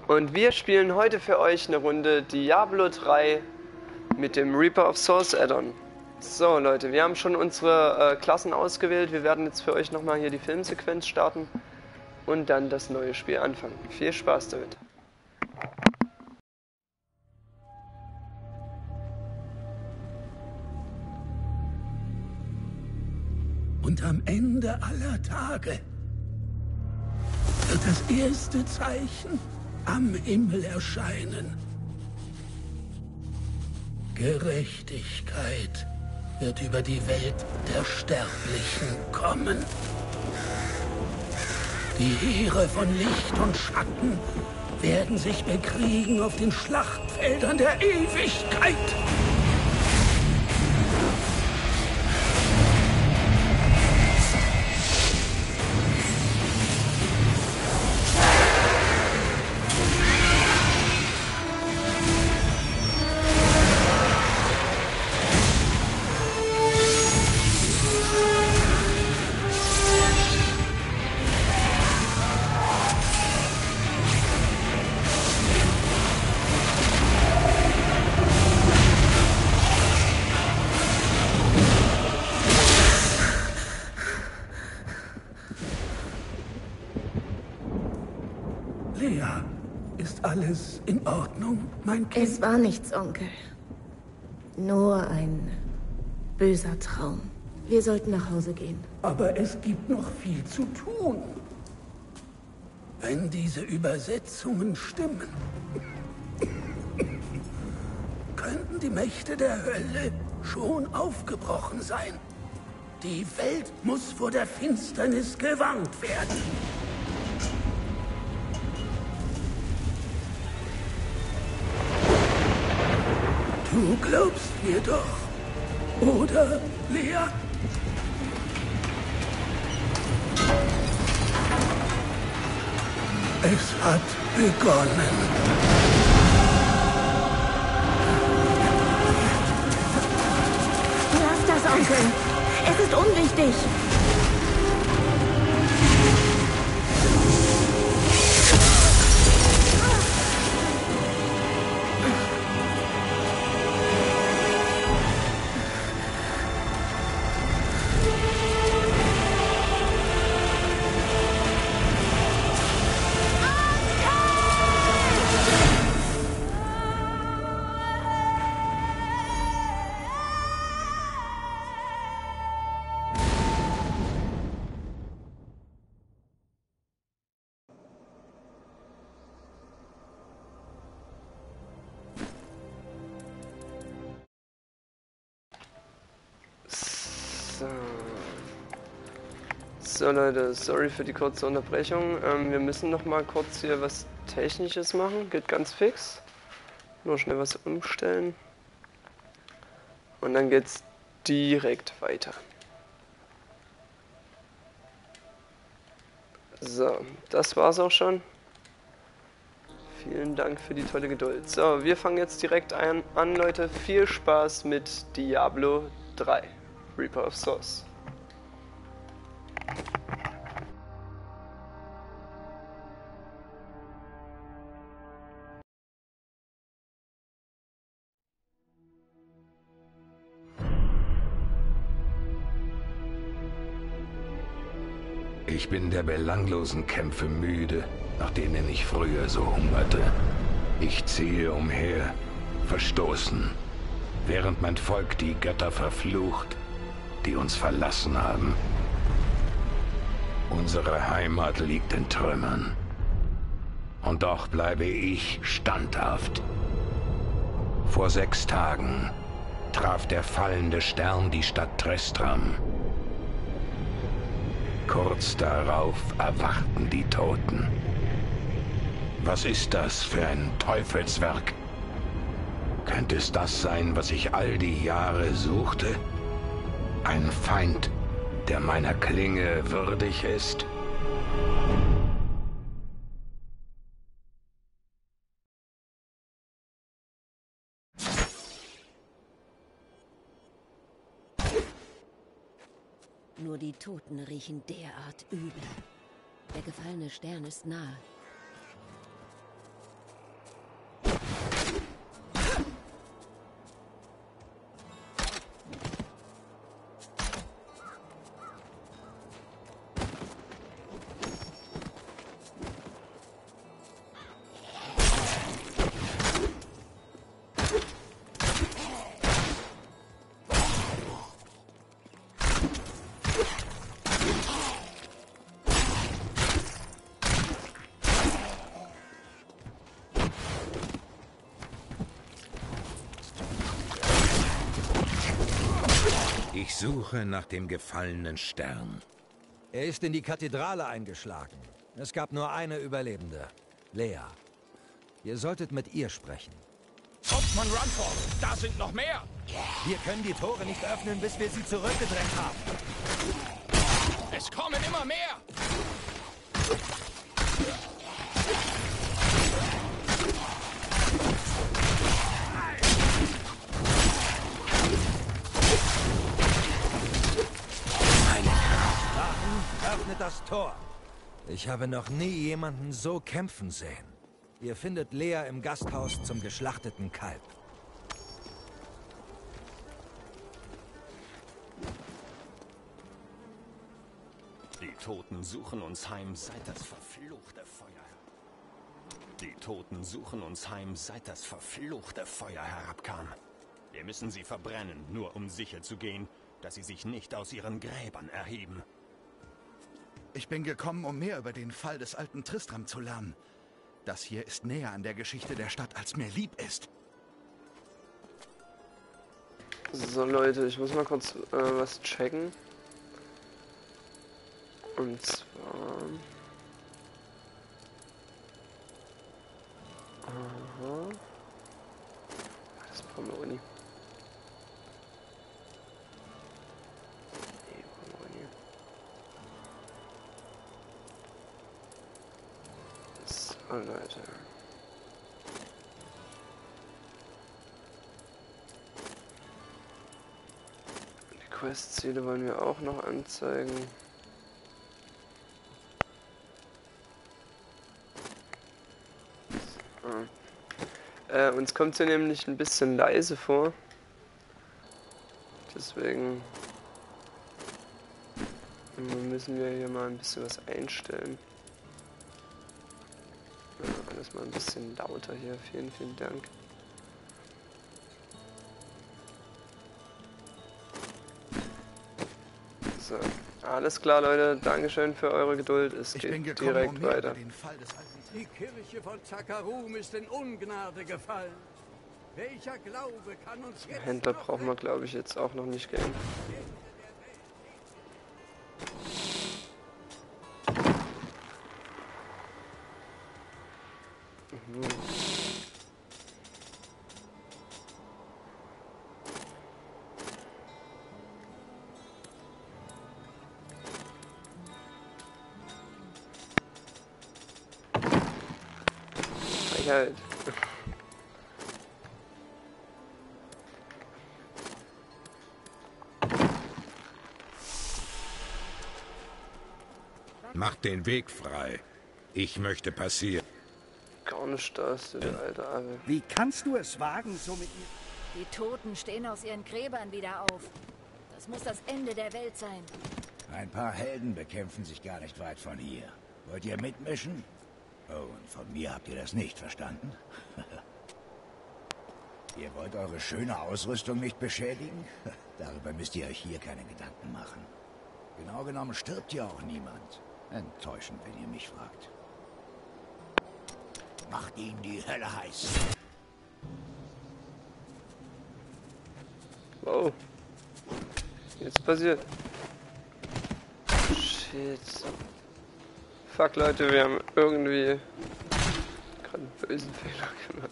Und wir spielen heute für euch eine Runde Diablo 3 mit dem Reaper of Souls Add-on. So Leute, wir haben schon unsere Klassen ausgewählt. Wir werden jetzt für euch nochmal hier die Filmsequenz starten und dann das neue Spiel anfangen. Viel Spaß damit. Und am Ende aller Tage wird das erste Zeichen am Himmel erscheinen. Gerechtigkeit wird über die Welt der Sterblichen kommen. Die Heere von Licht und Schatten werden sich bekriegen auf den Schlachtfeldern der Ewigkeit. Lea, ist alles in Ordnung, mein Kind? Es war nichts, Onkel. Nur ein böser Traum. Wir sollten nach Hause gehen. Aber es gibt noch viel zu tun. Wenn diese Übersetzungen stimmen, könnten die Mächte der Hölle schon aufgebrochen sein. Die Welt muss vor der Finsternis gewarnt werden. Du glaubst mir doch, oder, Lea? Es hat begonnen. Lass das, Onkel. Es ist unwichtig. So Leute, sorry für die kurze Unterbrechung. Wir müssen noch mal kurz hier was Technisches machen. Geht ganz fix. Nur schnell was umstellen. Und dann geht's direkt weiter. So, das war's auch schon. Vielen Dank für die tolle Geduld. So, wir fangen jetzt direkt an, Leute. Viel Spaß mit Diablo 3, Reaper of Souls. Ich bin der belanglosen Kämpfe müde, nach denen ich früher so hungerte. Ich ziehe umher, verstoßen, während mein Volk die Götter verflucht, die uns verlassen haben. Unsere Heimat liegt in Trümmern. Und doch bleibe ich standhaft. Vor 6 Tagen traf der fallende Stern die Stadt Tristram. Kurz darauf erwachten die Toten. Was ist das für ein Teufelswerk? Könnte es das sein, was ich all die Jahre suchte? Ein Feind, der meiner Klinge würdig ist? Nur die Toten riechen derart übel. Der gefallene Stern ist nahe. suche nach dem gefallenen Stern. Er ist in die Kathedrale eingeschlagen. Es gab nur eine Überlebende. Lea. Ihr solltet mit ihr sprechen. Hauptmann Runford, da sind noch mehr! Wir können die Tore nicht öffnen, bis wir sie zurückgedrängt haben. Es kommen immer mehr! Öffnet das Tor. Ich habe noch nie jemanden so kämpfen sehen. Ihr findet Lea im Gasthaus zum geschlachteten Kalb. Die Toten suchen uns heim, seit das verfluchte Feuer... Die Toten suchen uns heim, seit das verfluchte Feuer herabkam. Wir müssen sie verbrennen, nur um sicher zu gehen, dass sie sich nicht aus ihren Gräbern erheben. Ich bin gekommen, um mehr über den Fall des alten Tristram zu lernen. Das hier ist näher an der Geschichte der Stadt, als mir lieb ist. So Leute, ich muss mal kurz was checken. Und zwar... Aha. Das brauchen wir auch nicht. Nee, brauchen wir nicht. So Leute. Die Quest-Ziele wollen wir auch noch anzeigen. Uns kommt sie nämlich ein bisschen leise vor. Deswegen müssen wir hier mal ein bisschen was einstellen. Ja, alles mal ein bisschen lauter hier. Vielen, vielen Dank. So, alles klar, Leute. Dankeschön für eure Geduld. Es geht direkt weiter. Die Kirche von Zakarum ist in Ungnade gefallen. Welcher Glaube kann uns jetzt Händler brauchen wir, glaube ich, jetzt auch noch nicht gehen. Freiheit. Macht den Weg frei. Ich möchte passieren. Gar nicht das, du alter Affe. Wie kannst du es wagen, so mit mir? Die Toten stehen aus ihren Gräbern wieder auf. Das muss das Ende der Welt sein. Ein paar Helden bekämpfen sich gar nicht weit von hier. Wollt ihr mitmischen? Oh, und von mir habt ihr das nicht verstanden? Ihr wollt eure schöne Ausrüstung nicht beschädigen? Darüber müsst ihr euch hier keine Gedanken machen. Genau genommen stirbt ja auch niemand. Enttäuschend, wenn ihr mich fragt. Macht ihnen die Hölle heiß. Wow. Jetzt passiert. Shit. Fuck, Leute, wir haben irgendwie gerade einen bösen Fehler gemacht.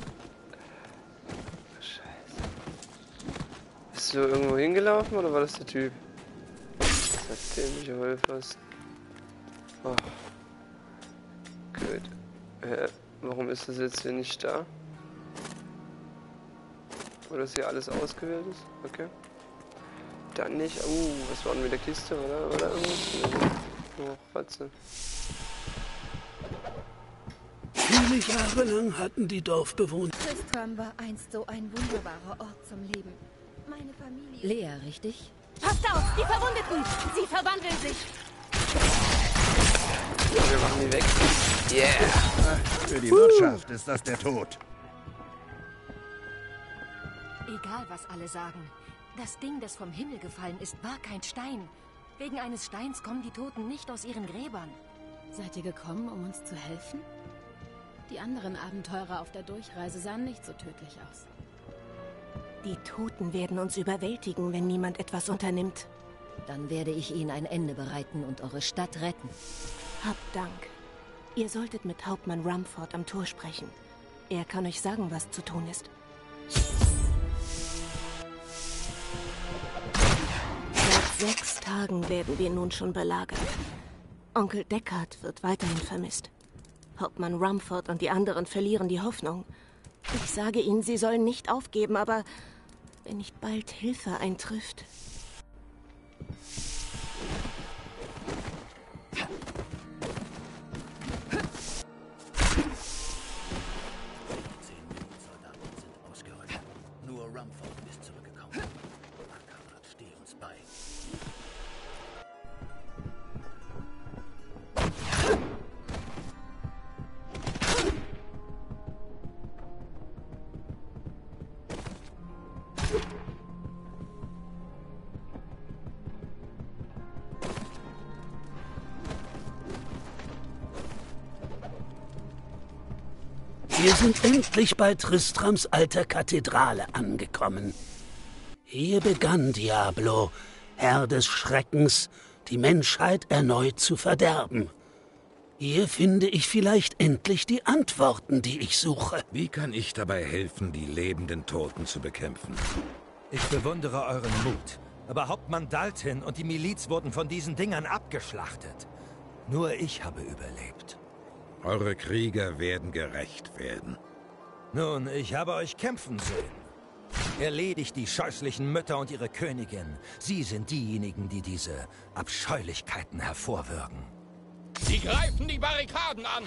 Scheiße. Bist du irgendwo hingelaufen oder war das der Typ? Seitdem ich Wolfers. Oh. Gut. Warum ist das jetzt hier nicht da? Oder ist hier alles ausgewählt ist? Okay. Dann nicht. Was war denn mit der Kiste, oder irgendwas? Oh, Fatze. Viele Jahre lang hatten die Dorfbewohner... Tristram war einst so ein wunderbarer Ort zum Leben. Meine Familie... Lea, richtig? Passt auf, die Verwundeten! Sie verwandeln sich! Wir machen die weg. Yeah! Für die Wirtschaft ist das der Tod. Egal, was alle sagen. Das Ding, das vom Himmel gefallen ist, war kein Stein. Wegen eines Steins kommen die Toten nicht aus ihren Gräbern. Seid ihr gekommen, um uns zu helfen? Die anderen Abenteurer auf der Durchreise sahen nicht so tödlich aus. Die Toten werden uns überwältigen, wenn niemand etwas unternimmt. Dann werde ich ihnen ein Ende bereiten und eure Stadt retten. Habt Dank. Ihr solltet mit Hauptmann Rumford am Tor sprechen. Er kann euch sagen, was zu tun ist. Seit 6 Tagen werden wir nun schon belagert. Onkel Deckard wird weiterhin vermisst. Hauptmann Rumford und die anderen verlieren die Hoffnung. Ich sage ihnen, sie sollen nicht aufgeben, aber wenn nicht bald Hilfe eintrifft... Wir sind endlich bei Tristrams alter Kathedrale angekommen. Hier begann Diablo, Herr des Schreckens, die Menschheit erneut zu verderben. Hier finde ich vielleicht endlich die Antworten, die ich suche. Wie kann ich dabei helfen, die lebenden Toten zu bekämpfen? Ich bewundere euren Mut. Aber Hauptmann Dalton und die Miliz wurden von diesen Dingern abgeschlachtet. Nur ich habe überlebt. Eure Krieger werden gerächt werden. Nun, ich habe euch kämpfen sehen. Erledigt die scheußlichen Mütter und ihre Königin. Sie sind diejenigen, die diese Abscheulichkeiten hervorwirken. Sie greifen die Barrikaden an!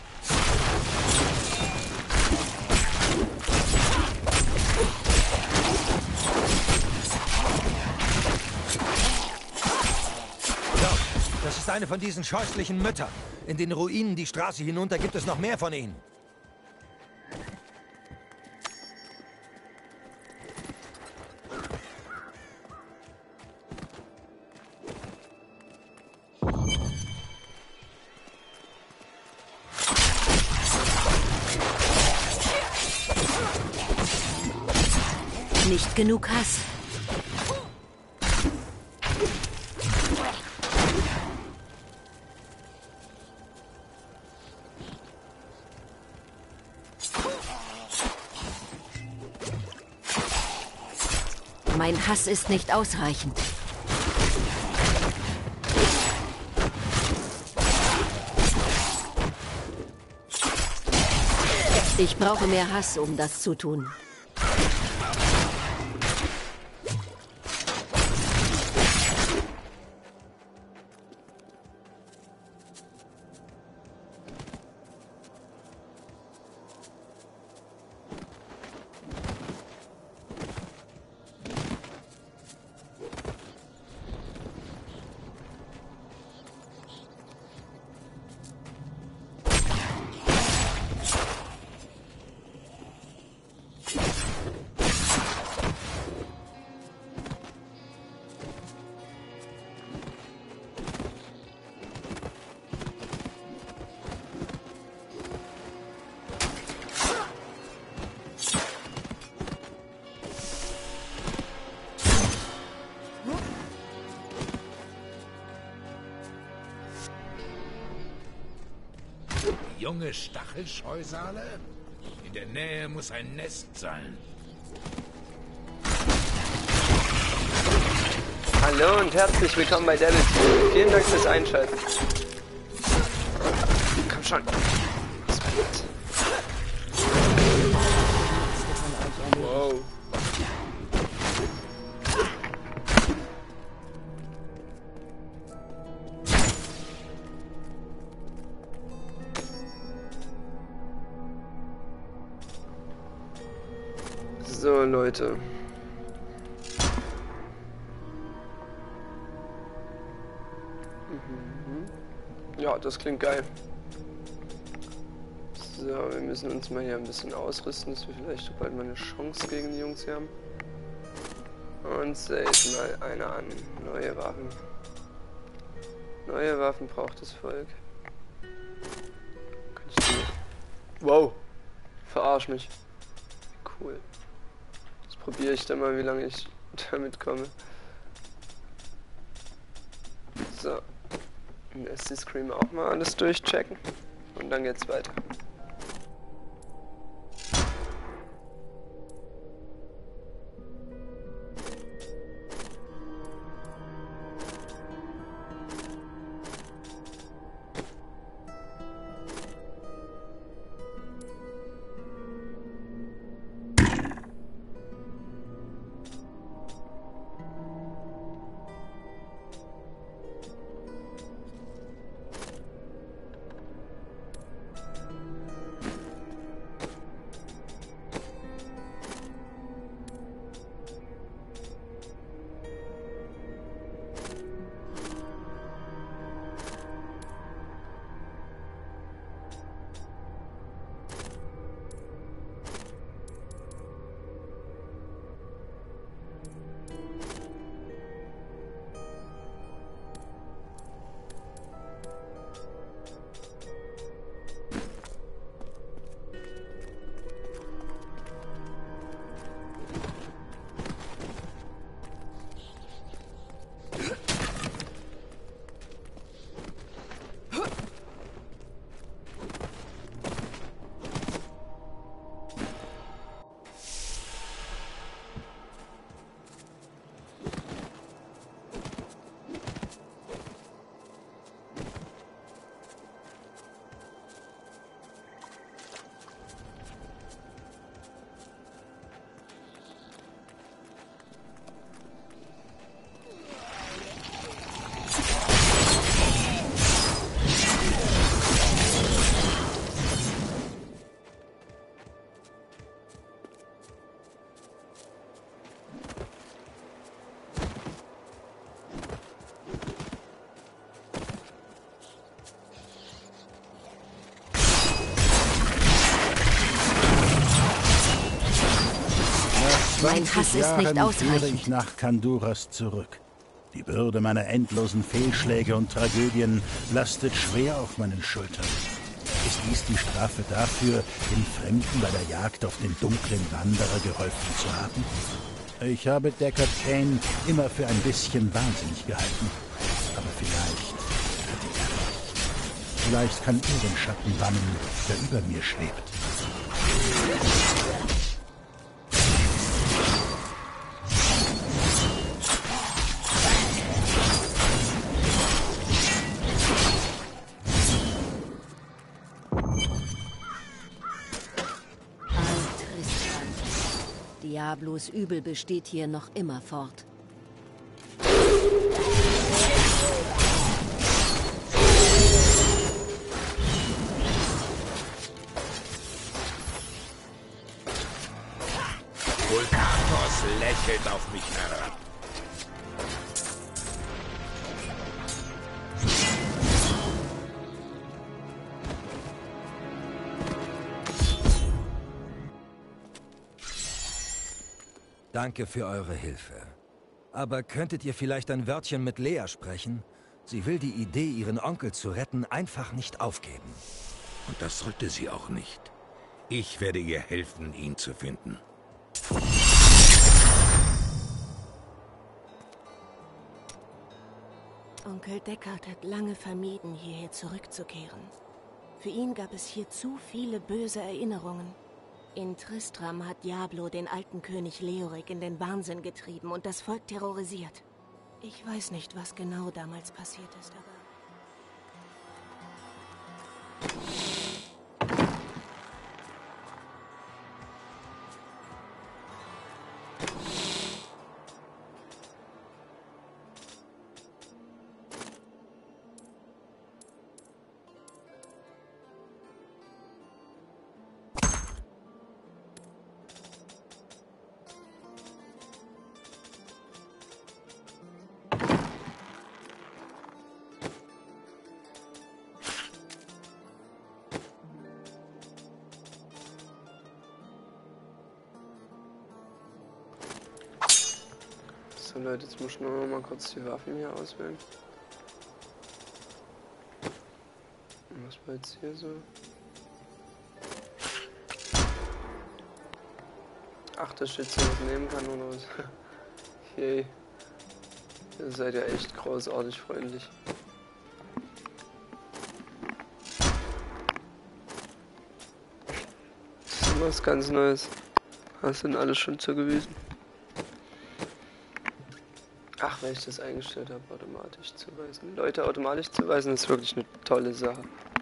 Das ist eine von diesen scheußlichen Müttern. In den Ruinen die Straße hinunter gibt es noch mehr von ihnen. Nicht genug Hass. Mein Hass ist nicht ausreichend. Ich brauche mehr Hass, um das zu tun. Junge Stachelscheusale? In der Nähe muss ein Nest sein. Hallo und herzlich willkommen bei Devil TV. Vielen Dank fürs Einschalten. Komm schon. Was war das? Wow. So, Leute. Ja, das klingt geil. So, wir müssen uns mal hier ein bisschen ausrüsten, dass wir vielleicht bald mal eine Chance gegen die Jungs hier haben. Und seht mal einer an. Neue Waffen. Neue Waffen braucht das Volk. Kann ich die... Wow. Verarsch mich. Cool. Das probiere ich dann mal, wie lange ich damit komme. So. Und erst die Scream auch mal alles durchchecken. Und dann geht's weiter. Mein Hass ist nicht ausreichend. Kehre ich nach Kanduras zurück. Die Bürde meiner endlosen Fehlschläge und Tragödien lastet schwer auf meinen Schultern. Ist dies die Strafe dafür, den Fremden bei der Jagd auf den dunklen Wanderer geholfen zu haben? Ich habe Deckard Cain immer für ein bisschen wahnsinnig gehalten. Aber vielleicht hatte er recht. Vielleicht kann er den Schatten bannen, der über mir schwebt. Diablos Übel besteht hier noch immer fort. Vulkatos lächelt auf mich herab. Danke für eure Hilfe. Aber könntet ihr vielleicht ein Wörtchen mit Lea sprechen? Sie will die Idee, ihren Onkel zu retten, einfach nicht aufgeben. Und das sollte sie auch nicht. Ich werde ihr helfen, ihn zu finden. Onkel Deckard hat lange vermieden, hierher zurückzukehren. Für ihn gab es hier zu viele böse Erinnerungen. In Tristram hat Diablo den alten König Leoric in den Wahnsinn getrieben und das Volk terrorisiert. Ich weiß nicht, was genau damals passiert ist, aber... So Leute, jetzt muss ich noch mal kurz die Waffen hier auswählen. Was war jetzt hier so? Ach, dass ich jetzt was nehmen kann oder was? Yay. Ihr seid ja echt großartig freundlich. Das ist was ganz Neues. Das sind alles schon zugewiesen. Ach, weil ich das eingestellt habe, automatisch zuweisen. Leute automatisch zuweisen, ist wirklich eine tolle Sache.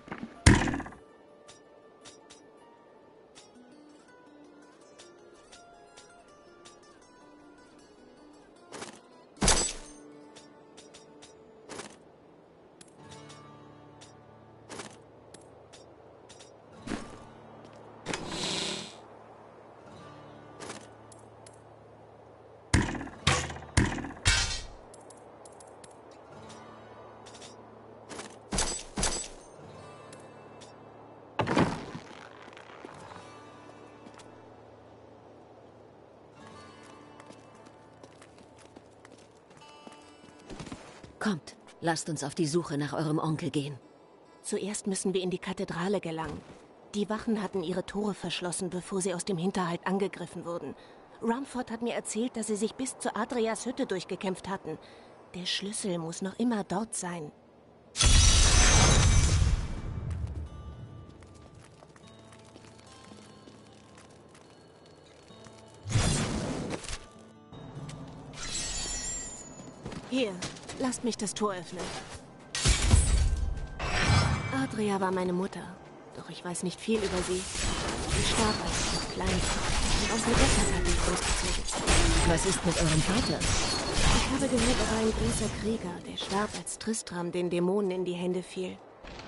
Kommt, lasst uns auf die Suche nach eurem Onkel gehen. Zuerst müssen wir in die Kathedrale gelangen. Die Wachen hatten ihre Tore verschlossen, bevor sie aus dem Hinterhalt angegriffen wurden. Rumford hat mir erzählt, dass sie sich bis zu Adrias Hütte durchgekämpft hatten. Der Schlüssel muss noch immer dort sein. Hier, lasst mich das Tor öffnen. Adria war meine Mutter, doch ich weiß nicht viel über sie. Sie starb, als ich noch klein war. Und aus dem Deckard hat mich großgezogen. Was ist mit eurem Vater? Ich habe gehört, er war ein großer Krieger, der starb, als Tristram den Dämonen in die Hände fiel.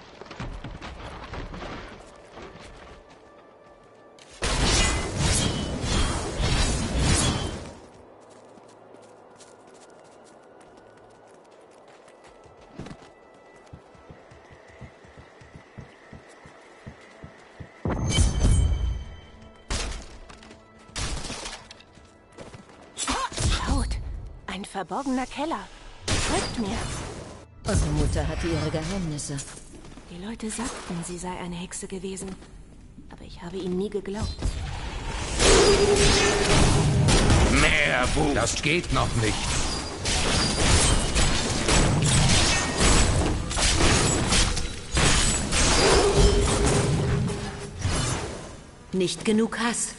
Ein verborgener Keller. Folgt mir. Eure Mutter hatte ihre Geheimnisse. Die Leute sagten, sie sei eine Hexe gewesen. Aber ich habe ihnen nie geglaubt. Mehr Wut! Das geht noch nicht. Nicht genug Hass.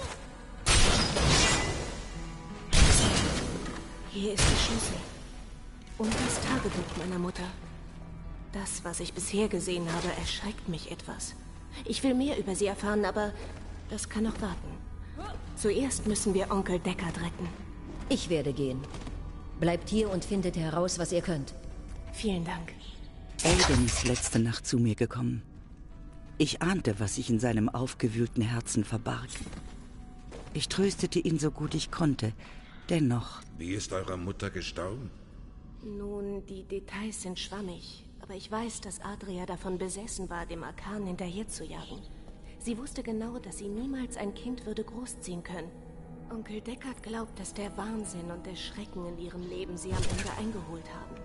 Hier ist der Schlüssel. Und das Tagebuch meiner Mutter. Das, was ich bisher gesehen habe, erschreckt mich etwas. Ich will mehr über sie erfahren, aber das kann noch warten. Zuerst müssen wir Onkel Deckard retten. Ich werde gehen. Bleibt hier und findet heraus, was ihr könnt. Vielen Dank. Aiden ist letzte Nacht zu mir gekommen. Ich ahnte, was sich in seinem aufgewühlten Herzen verbarg. Ich tröstete ihn so gut ich konnte. Dennoch. Wie ist eure Mutter gestorben? Nun, die Details sind schwammig. Aber ich weiß, dass Adria davon besessen war, dem Arkan hinterherzujagen. Sie wusste genau, dass sie niemals ein Kind würde großziehen können. Onkel Deckard glaubt, dass der Wahnsinn und der Schrecken in ihrem Leben sie am Ende eingeholt haben.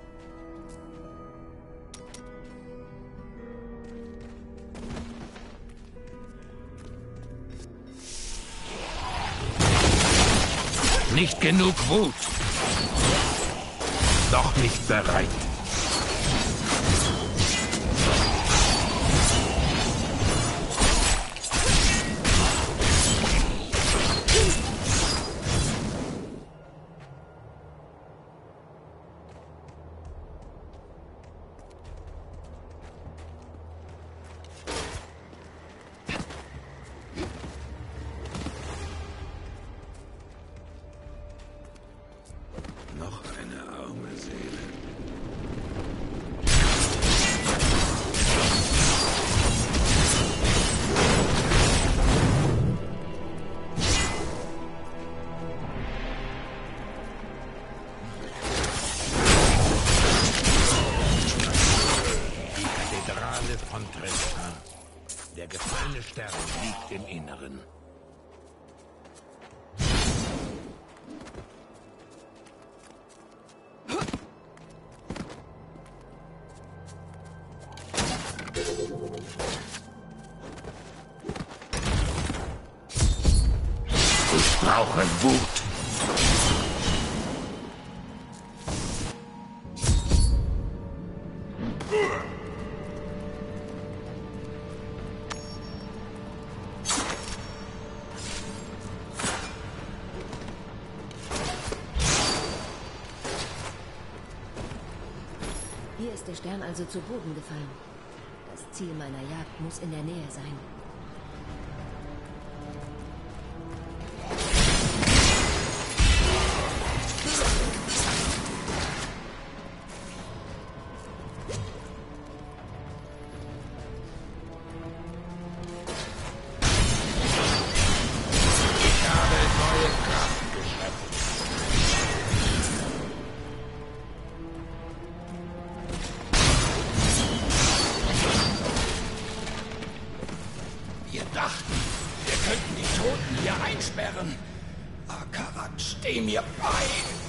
Nicht genug Wut. Doch nicht bereit. Von Tristram. Der gefallene Stern liegt im Inneren. brauche Wut. Hier ist der Stern also zu Boden gefallen. Das Ziel meiner Jagd muss in der Nähe sein. Steh mir bei!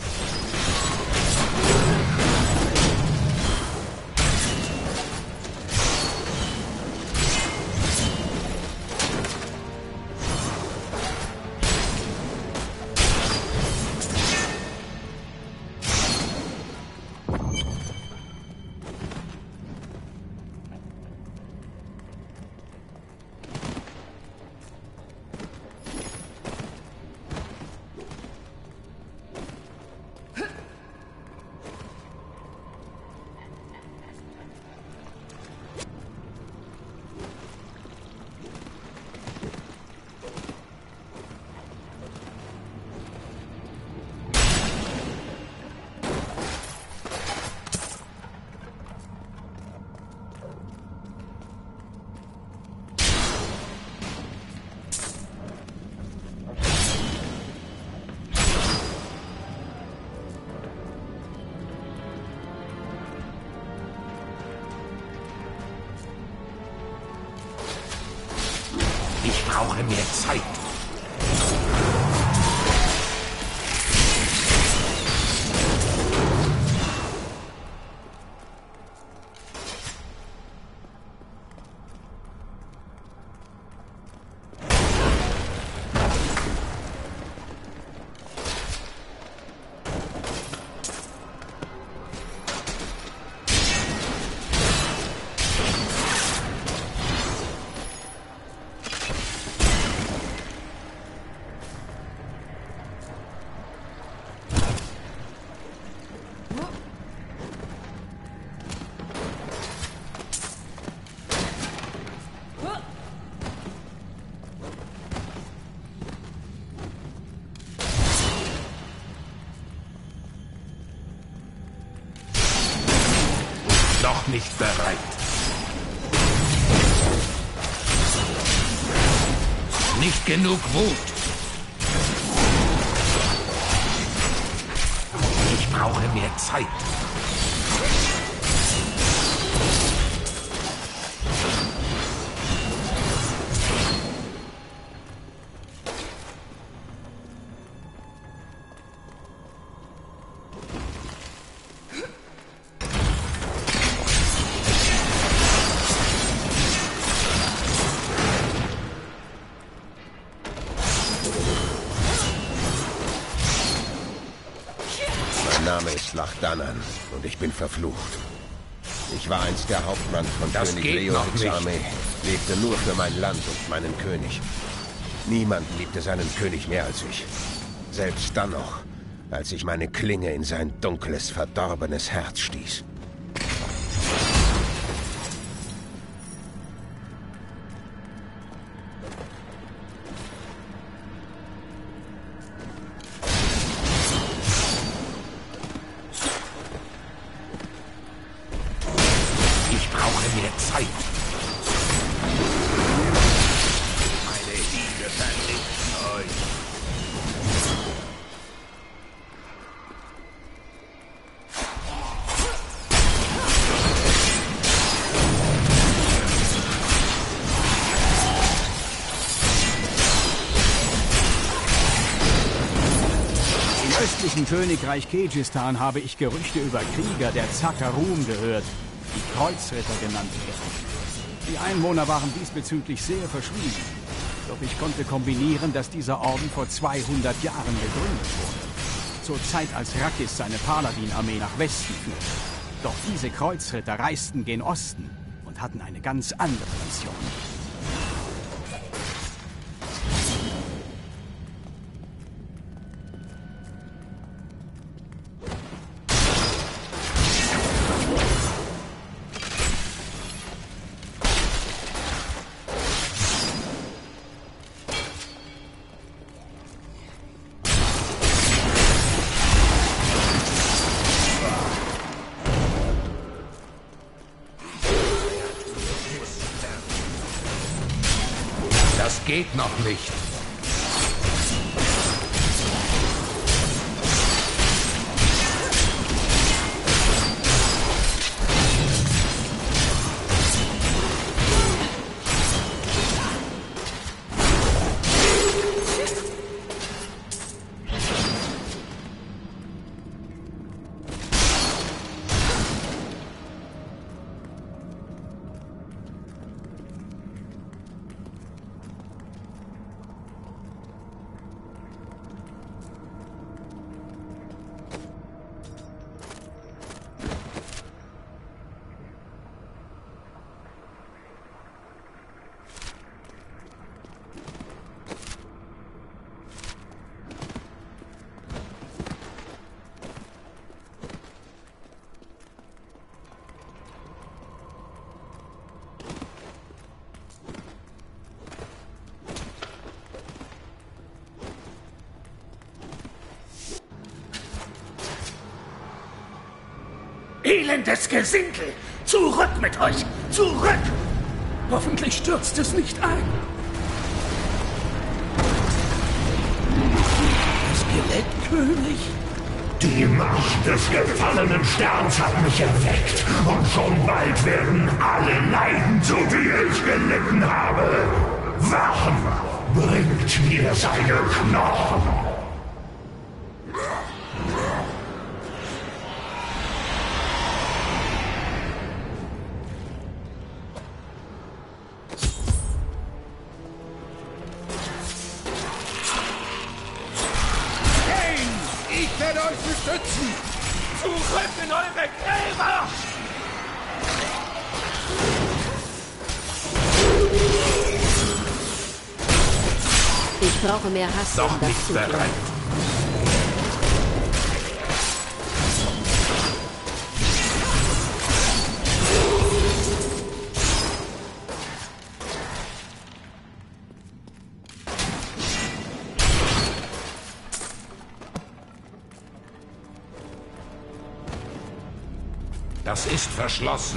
Ich brauche mehr Zeit. Noch nicht bereit. Nicht genug Wut. Ich brauche mehr Zeit. Mein Name ist Lachdanan und ich bin verflucht. Ich war einst der Hauptmann von König Leothrics Armee, lebte nur für mein Land und meinen König. Niemand liebte seinen König mehr als ich. Selbst dann noch, als ich meine Klinge in sein dunkles, verdorbenes Herz stieß. Ich brauche mehr Zeit. Meine Hiebe vernichten euch. Im östlichen Königreich Kehjistan habe ich Gerüchte über Krieger der Zakarum gehört, die Kreuzritter genannt werden. Die Einwohner waren diesbezüglich sehr verschwiegen. Doch ich konnte kombinieren, dass dieser Orden vor 200 Jahren gegründet wurde. Zur Zeit, als Rakis seine Paladin-Armee nach Westen führte. Doch diese Kreuzritter reisten gen Osten und hatten eine ganz andere Mission. Das geht noch nicht. Elendes Gesindel! Zurück mit euch! Zurück! Hoffentlich stürzt es nicht ein. Der Skelettkönig? Die Macht des gefallenen Sterns hat mich erweckt. Und schon bald werden alle leiden, so wie ich gelitten habe. Wachen, bringt mir seine Knochen. Ich werde euch beschützen! Zurück in eure Gräber! Ich brauche mehr Hass, Doch um das nicht zu tun. bereit. Das ist verschlossen.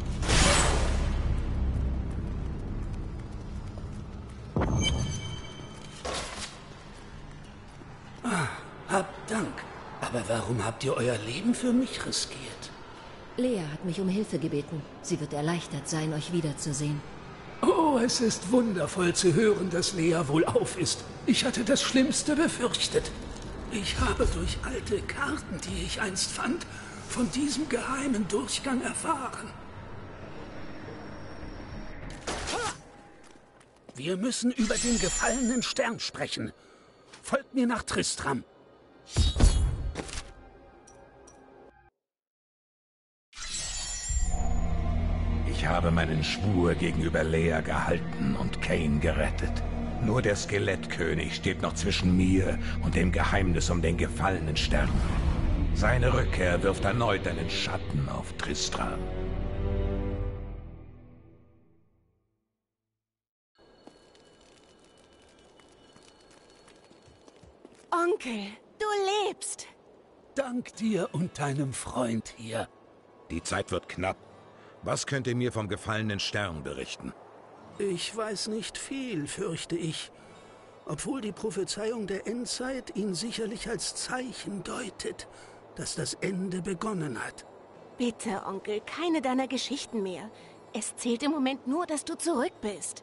Habt Dank. Aber warum habt ihr euer Leben für mich riskiert? Lea hat mich um Hilfe gebeten. Sie wird erleichtert sein, euch wiederzusehen. Oh, es ist wundervoll zu hören, dass Lea wohlauf ist. Ich hatte das Schlimmste befürchtet. Ich habe durch alte Karten, die ich einst fand, von diesem geheimen Durchgang erfahren. Wir müssen über den gefallenen Stern sprechen. Folgt mir nach Tristram. Ich habe meinen Schwur gegenüber Lea gehalten und Kain gerettet. Nur der Skelettkönig steht noch zwischen mir und dem Geheimnis um den gefallenen Stern. Seine Rückkehr wirft erneut einen Schatten auf Tristram. Onkel, du lebst! Dank dir und deinem Freund hier. Die Zeit wird knapp. Was könnt ihr mir vom gefallenen Stern berichten? Ich weiß nicht viel, fürchte ich. Obwohl die Prophezeiung der Endzeit ihn sicherlich als Zeichen deutet, dass das Ende begonnen hat. Bitte, Onkel, keine deiner Geschichten mehr. Es zählt im Moment nur, dass du zurück bist.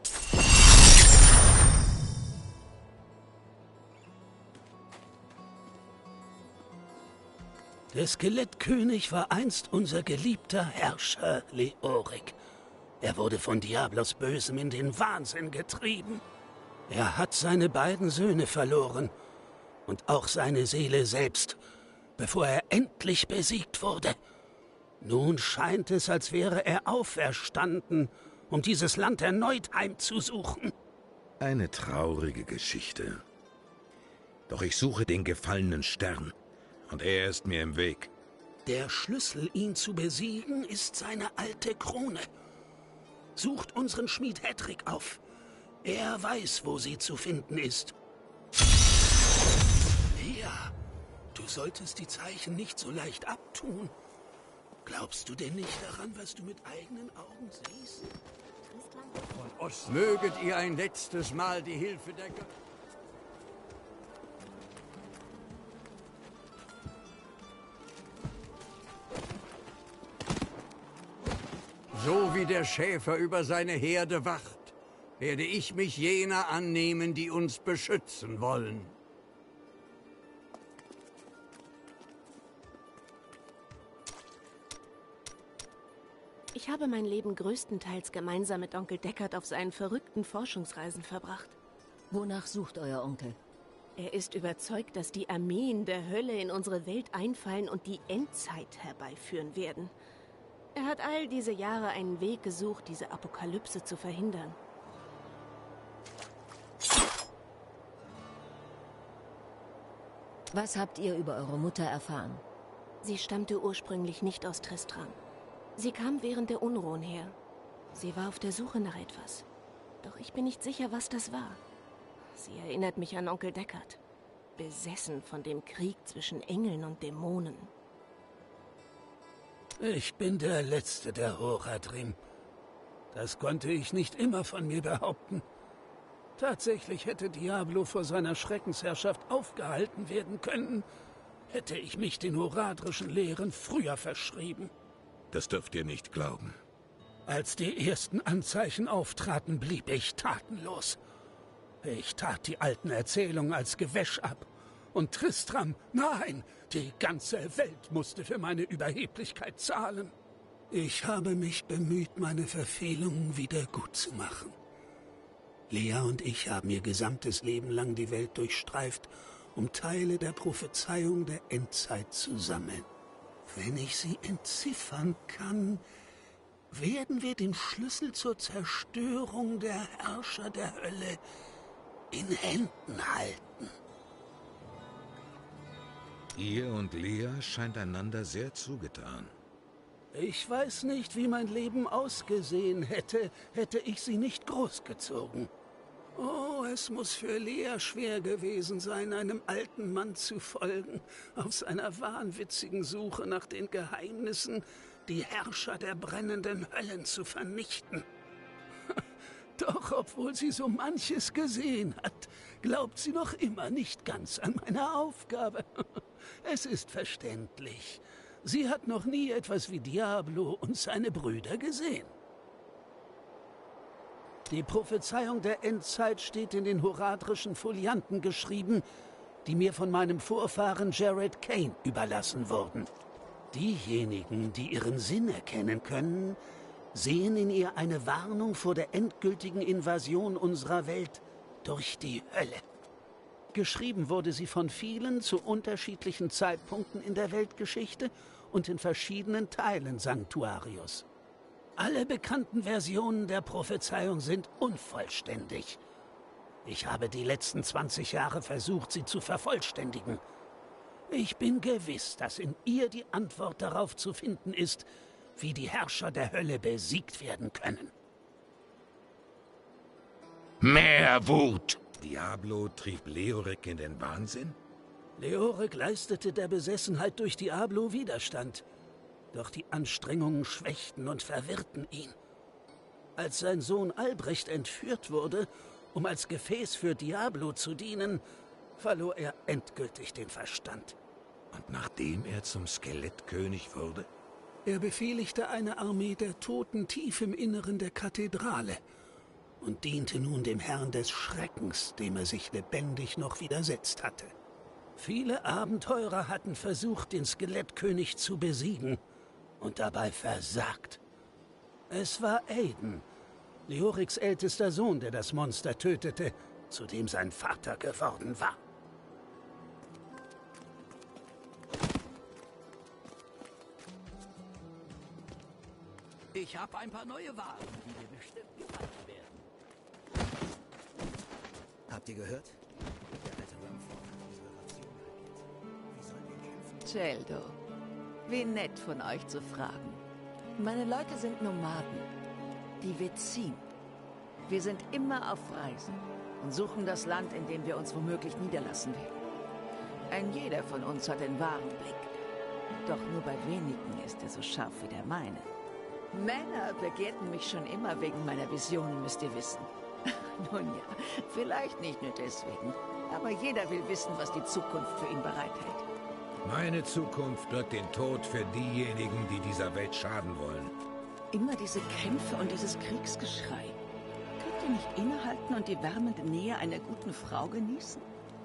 Der Skelettkönig war einst unser geliebter Herrscher, Leoric. Er wurde von Diablos Bösem in den Wahnsinn getrieben. Er hat seine beiden Söhne verloren und auch seine Seele selbst, bevor er endlich besiegt wurde. Nun scheint es, als wäre er auferstanden, um dieses Land erneut heimzusuchen. Eine traurige Geschichte. Doch ich suche den gefallenen Stern, und er ist mir im Weg. Der Schlüssel, ihn zu besiegen, ist seine alte Krone. Sucht unseren Schmied Hedrick auf. Er weiß, wo sie zu finden ist. Ja, du solltest die Zeichen nicht so leicht abtun. Glaubst du denn nicht daran, was du mit eigenen Augen siehst? Von Osten. Möget ihr ein letztes Mal die Hilfe der Götter... So wie der Schäfer über seine Herde wacht, werde ich mich jener annehmen, die uns beschützen wollen. Ich habe mein Leben größtenteils gemeinsam mit Onkel Deckard auf seinen verrückten Forschungsreisen verbracht. Wonach sucht euer Onkel? Er ist überzeugt, dass die Armeen der Hölle in unsere Welt einfallen und die Endzeit herbeiführen werden. Er hat all diese Jahre einen Weg gesucht, diese Apokalypse zu verhindern. Was habt ihr über eure Mutter erfahren? Sie stammte ursprünglich nicht aus Tristram. Sie kam während der Unruhen her. Sie war auf der Suche nach etwas. Doch ich bin nicht sicher, was das war. Sie erinnert mich an Onkel Deckard. Besessen von dem Krieg zwischen Engeln und Dämonen. Ich bin der Letzte der Horadrim. Das konnte ich nicht immer von mir behaupten. Tatsächlich hätte Diablo vor seiner Schreckensherrschaft aufgehalten werden können, hätte ich mich den horadrischen Lehren früher verschrieben. Das dürft ihr nicht glauben. Als die ersten Anzeichen auftraten, blieb ich tatenlos. Ich tat die alten Erzählungen als Gewäsch ab. Und Tristram, nein, die ganze Welt musste für meine Überheblichkeit zahlen. Ich habe mich bemüht, meine Verfehlungen wieder gut zu machen. Lea und ich haben ihr gesamtes Leben lang die Welt durchstreift, um Teile der Prophezeiung der Endzeit zu sammeln. Wenn ich sie entziffern kann, werden wir den Schlüssel zur Zerstörung der Herrscher der Hölle in Händen halten. Ihr und Lea scheint einander sehr zugetan. Ich weiß nicht, wie mein Leben ausgesehen hätte, hätte ich sie nicht großgezogen. Oh, es muss für Lea schwer gewesen sein, einem alten Mann zu folgen, auf seiner wahnwitzigen Suche nach den Geheimnissen, die Herrscher der brennenden Höllen zu vernichten. Doch, obwohl sie so manches gesehen hat, glaubt sie noch immer nicht ganz an meine Aufgabe. Es ist verständlich. Sie hat noch nie etwas wie Diablo und seine Brüder gesehen. Die Prophezeiung der Endzeit steht in den horadrischen Folianten geschrieben, die mir von meinem Vorfahren Jared Kane überlassen wurden. Diejenigen, die ihren Sinn erkennen können, sehen in ihr eine Warnung vor der endgültigen Invasion unserer Welt durch die Hölle. Geschrieben wurde sie von vielen zu unterschiedlichen Zeitpunkten in der Weltgeschichte und in verschiedenen Teilen Sanctuarius. Alle bekannten Versionen der Prophezeiung sind unvollständig. Ich habe die letzten 20 Jahre versucht, sie zu vervollständigen. Ich bin gewiss, dass in ihr die Antwort darauf zu finden ist, wie die Herrscher der Hölle besiegt werden können. Mehr Wut! Diablo trieb Leoric in den Wahnsinn? Leoric leistete der Besessenheit durch Diablo Widerstand. Doch die Anstrengungen schwächten und verwirrten ihn. Als sein Sohn Albrecht entführt wurde, um als Gefäß für Diablo zu dienen, verlor er endgültig den Verstand. Und nachdem er zum Skelettkönig wurde? Er befehligte eine Armee der Toten tief im Inneren der Kathedrale und diente nun dem Herrn des Schreckens, dem er sich lebendig noch widersetzt hatte. Viele Abenteurer hatten versucht, den Skelettkönig zu besiegen und dabei versagt. Es war Aiden, Leorics ältester Sohn, der das Monster tötete, zu dem sein Vater geworden war. Ich habe ein paar neue Waren, die dir bestimmt gefallen werden. Habt ihr gehört? Der alte Rumford hat unsere Ration halbiert. Wie sollen wir kämpfen? Geldo, wie nett von euch zu fragen. Meine Leute sind Nomaden. Die wir ziehen. Wir sind immer auf Reisen und suchen das Land, in dem wir uns womöglich niederlassen werden. Ein jeder von uns hat den wahren Blick. Doch nur bei wenigen ist er so scharf wie der meine. Männer begehrten mich schon immer wegen meiner Visionen, müsst ihr wissen. Nun ja, vielleicht nicht nur deswegen, aber jeder will wissen, was die Zukunft für ihn bereithält. Meine Zukunft wird den Tod für diejenigen, die dieser Welt schaden wollen. Immer diese Kämpfe und dieses Kriegsgeschrei. Könnt ihr nicht innehalten und die wärmende Nähe einer guten Frau genießen?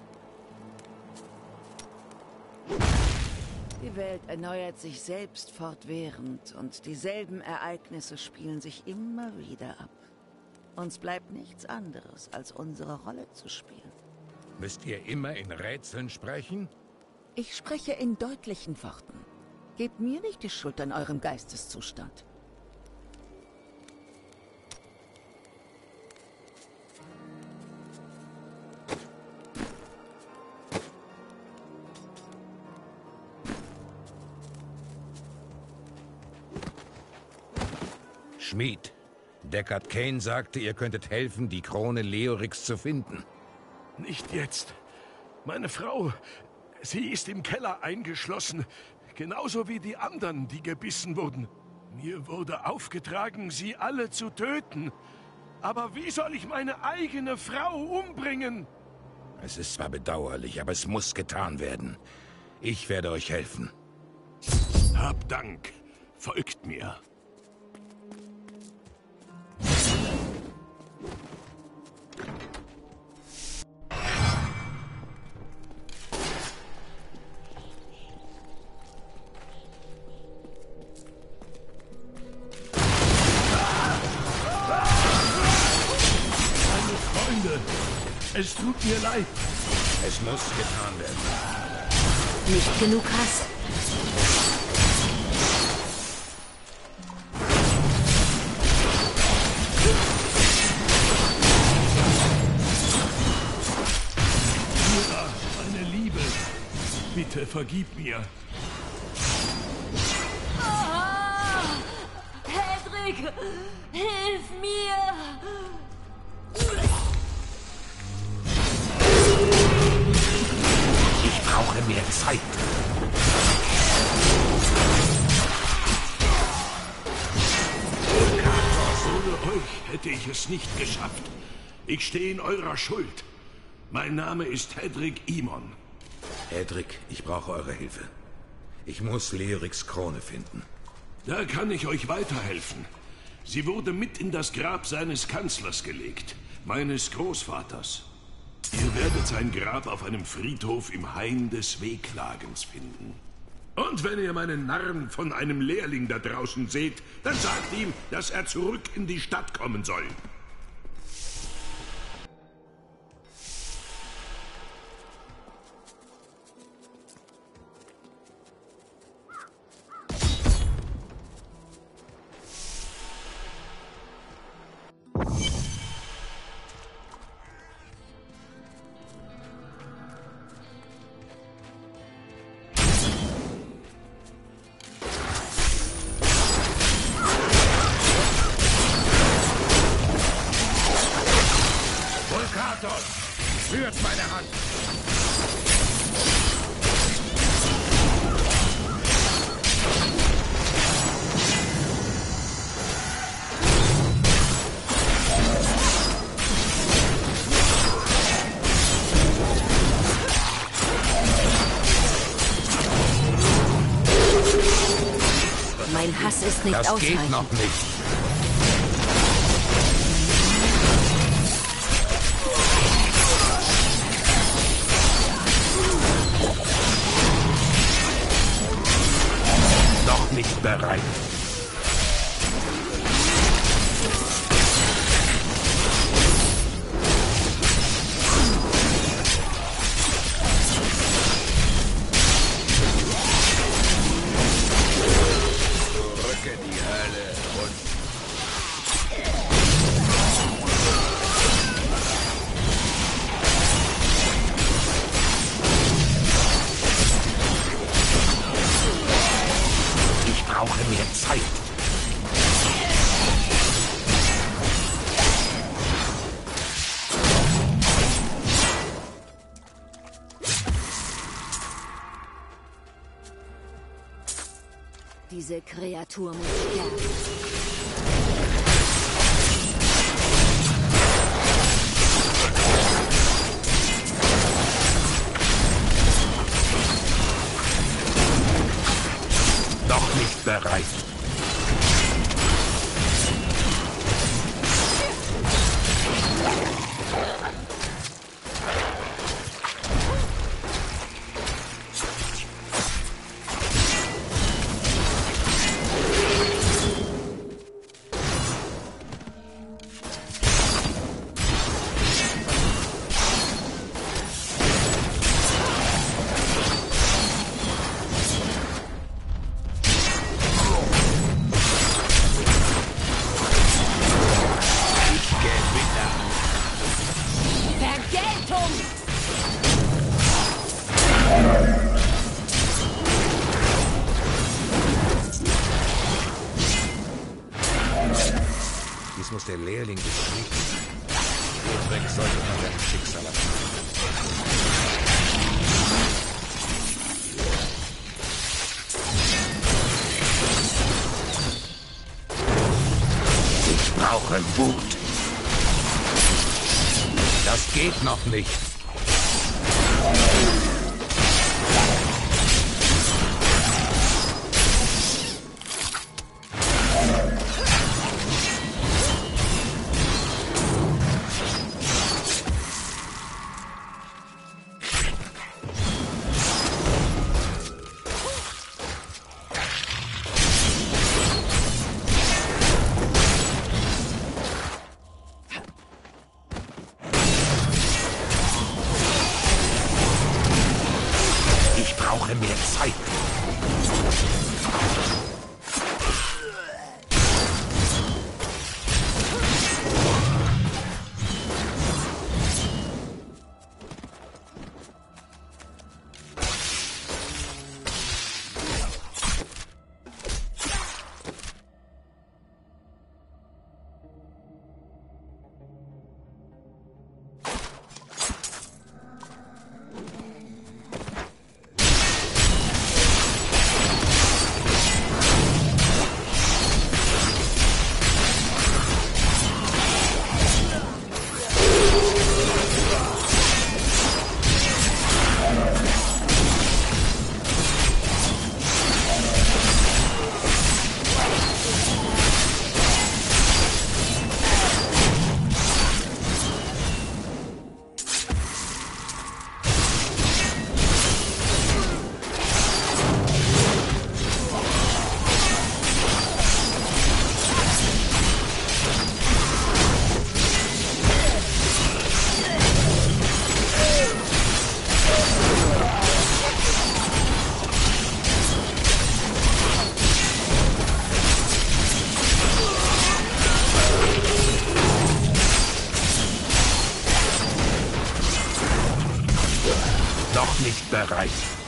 Die Welt erneuert sich selbst fortwährend und dieselben Ereignisse spielen sich immer wieder ab. Uns bleibt nichts anderes, als unsere Rolle zu spielen. Müsst ihr immer in Rätseln sprechen? Ich spreche in deutlichen Worten. Gebt mir nicht die Schuld an eurem Geisteszustand. Schmied, Deckard Cain sagte, ihr könntet helfen, die Krone Leoriks zu finden. Nicht jetzt. Meine Frau, sie ist im Keller eingeschlossen. Genauso wie die anderen, die gebissen wurden. Mir wurde aufgetragen, sie alle zu töten. Aber wie soll ich meine eigene Frau umbringen? Es ist zwar bedauerlich, aber es muss getan werden. Ich werde euch helfen. Hab Dank. Folgt mir. Es tut mir leid. Es muss getan werden. Nicht genug Hass. Mira, meine Liebe, bitte vergib mir. Hedrick, hilf mir! Ich brauche mehr Zeit. Ohne euch hätte ich es nicht geschafft. Ich stehe in eurer Schuld. Mein Name ist Hedrick Imon. Hedrick, ich brauche eure Hilfe. Ich muss Leoriks Krone finden. Da kann ich euch weiterhelfen. Sie wurde mit in das Grab seines Kanzlers gelegt, meines Großvaters. Ihr werdet sein Grab auf einem Friedhof im Hain des Wehklagens finden. Und wenn ihr meinen Narren von einem Lehrling da draußen seht, dann sagt ihm, dass er zurück in die Stadt kommen soll. Führt meine Hand! Mein Hass ist nicht ausreichend. Das geht noch nicht. Nicht bereit. Diese Kreatur muss sterben. Noch nicht bereit. Dies muss der Lehrling beschließen. Ludwig sollte von seinem Schicksal erfahren. Ich brauche Wut. Das geht noch nicht. Ich brauche mehr Zeit. Noch nicht bereit.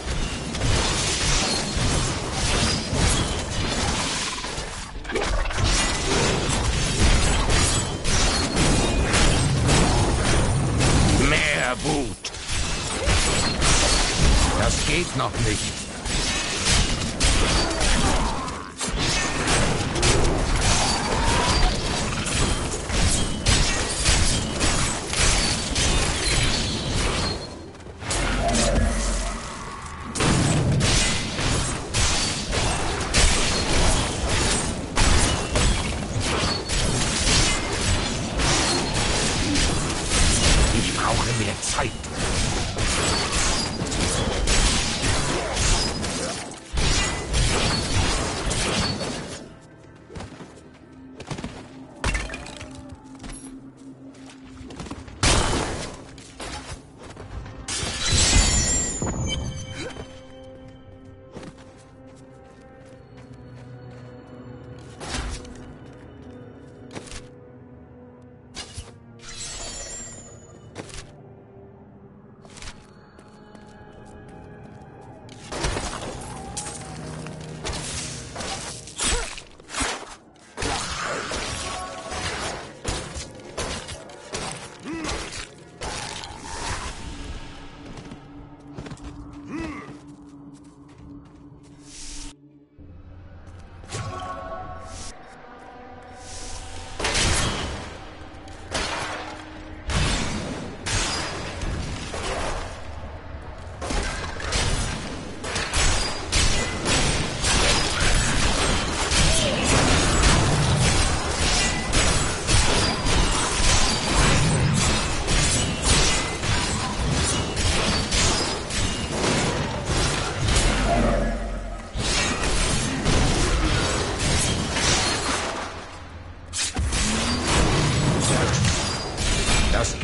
Mehr Wut. Das geht noch nicht. Ich brauche mehr Zeit.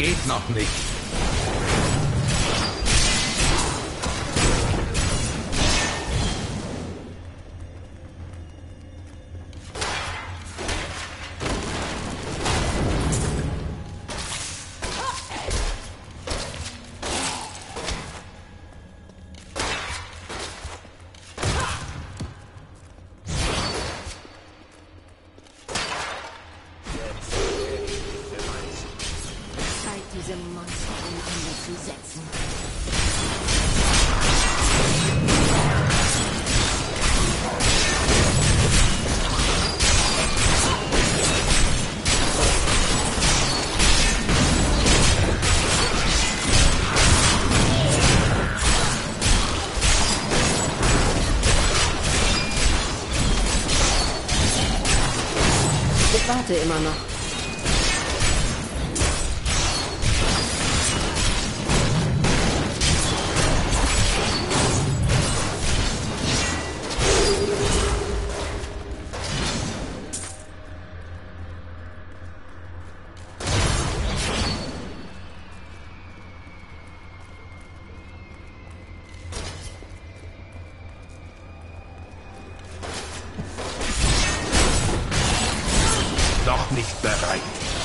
geht noch nicht. Diese Monster aneinander zu setzen. Ich warte immer noch. Noch nicht bereit.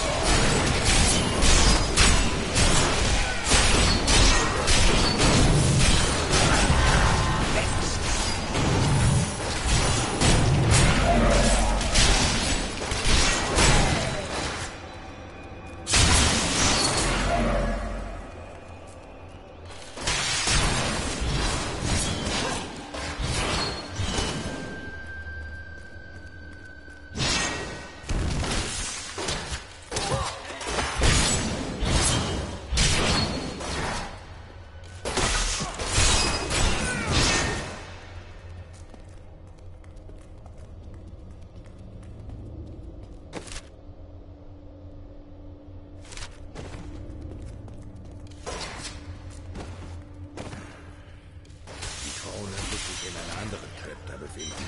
In einer anderen Krypta befinden.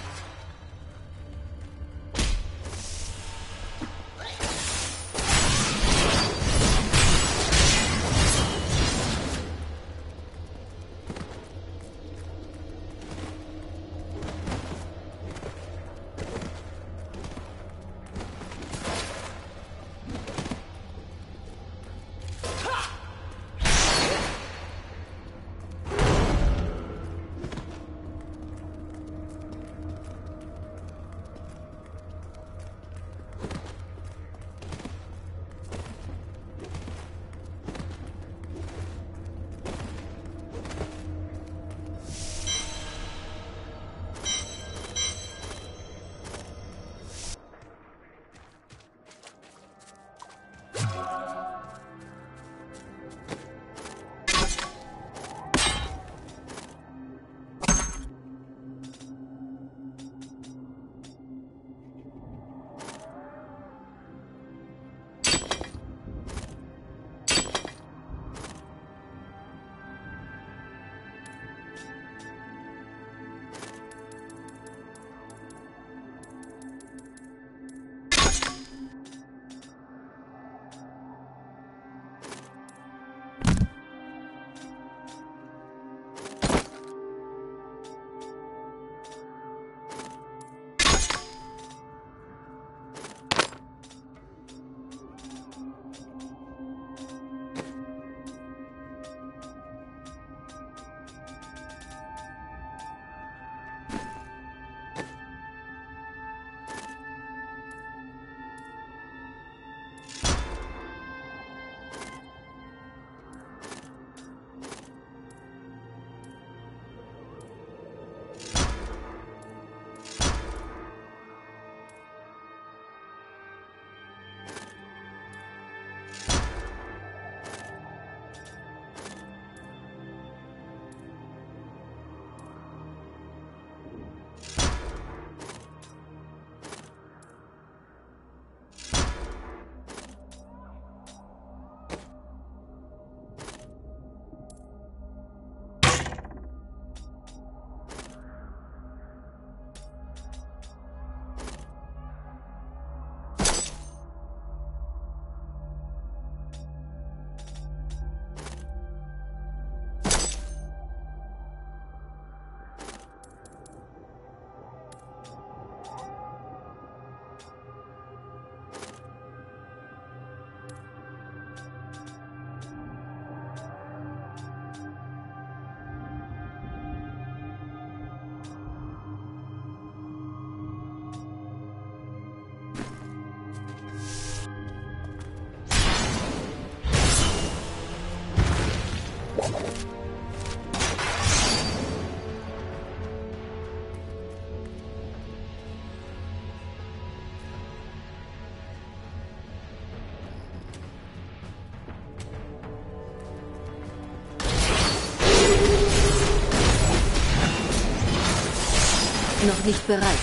Noch nicht bereit.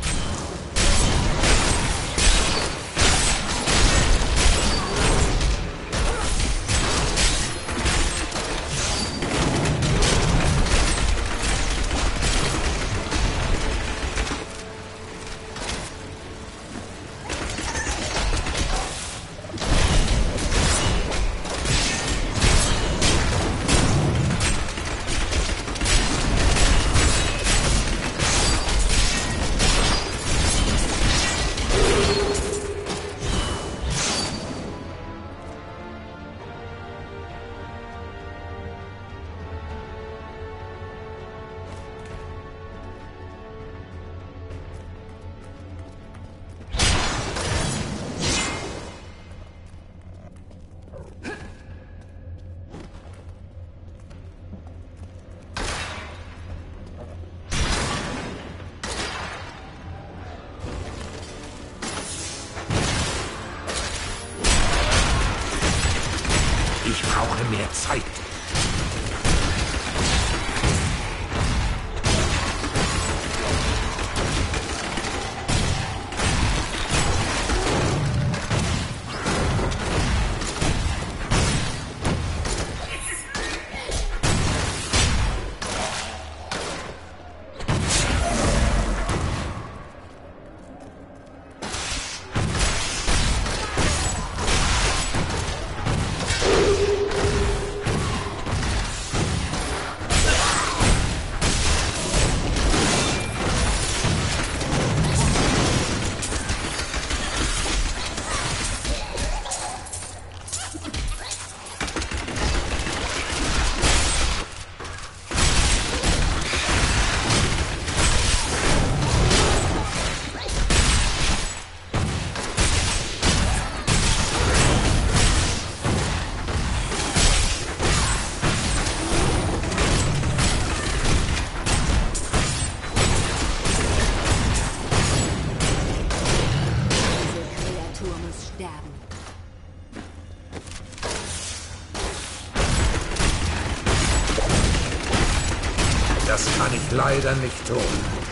Ich brauche mehr Zeit. Das kann ich leider nicht tun.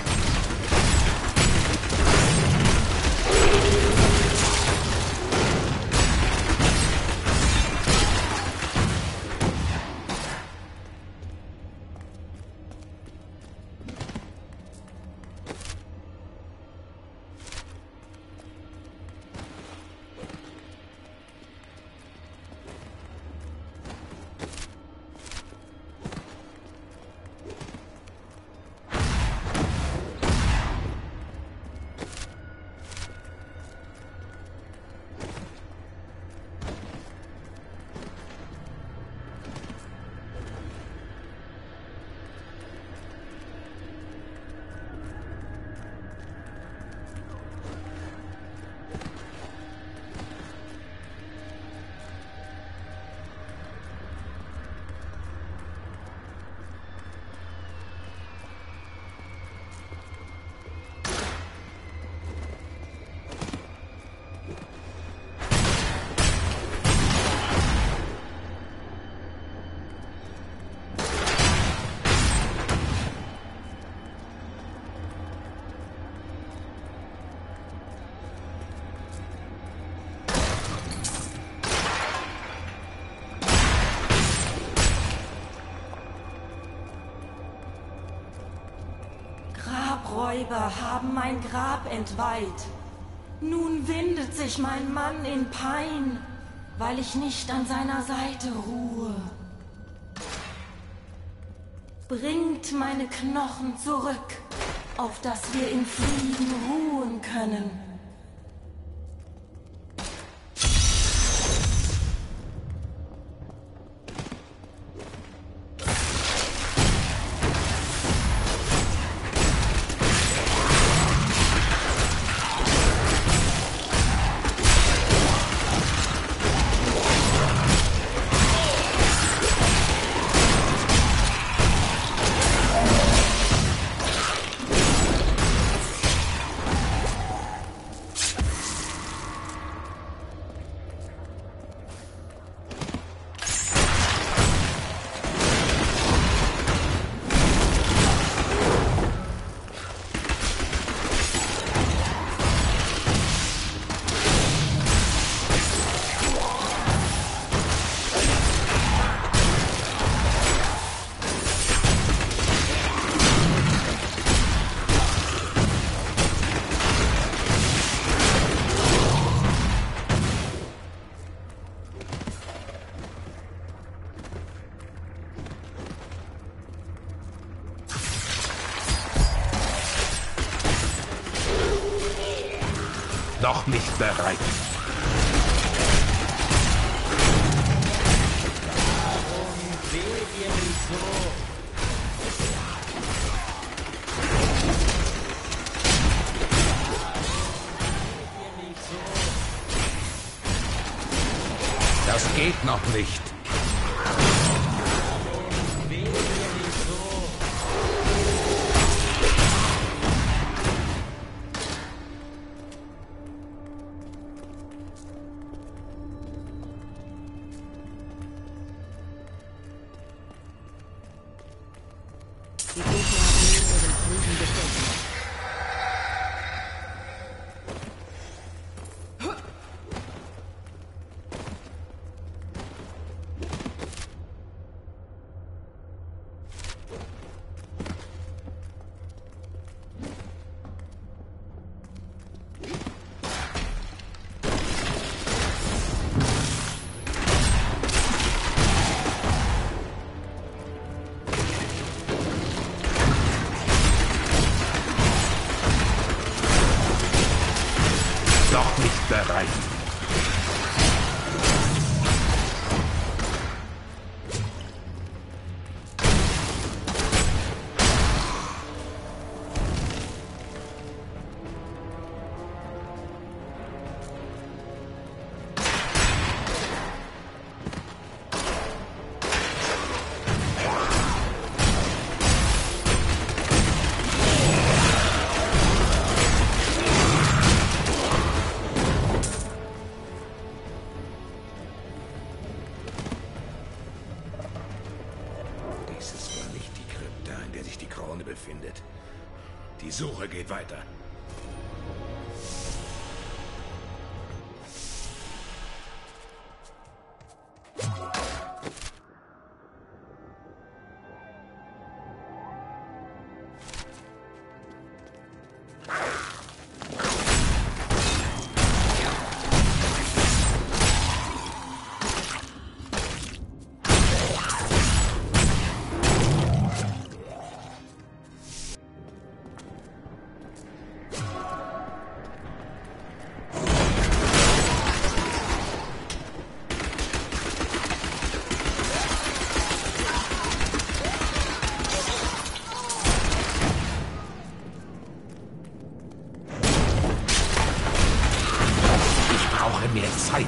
Räuber haben mein Grab entweiht. Nun windet sich mein Mann in Pein, weil ich nicht an seiner Seite ruhe. Bringt meine Knochen zurück, auf dass wir in Frieden ruhen können. noch nicht bereit. Das geht noch nicht. Die Gegner haben nun ihren Frieden bestätigt. Noch nicht bereit. befindet. Die Suche geht weiter. Mehr Zeit.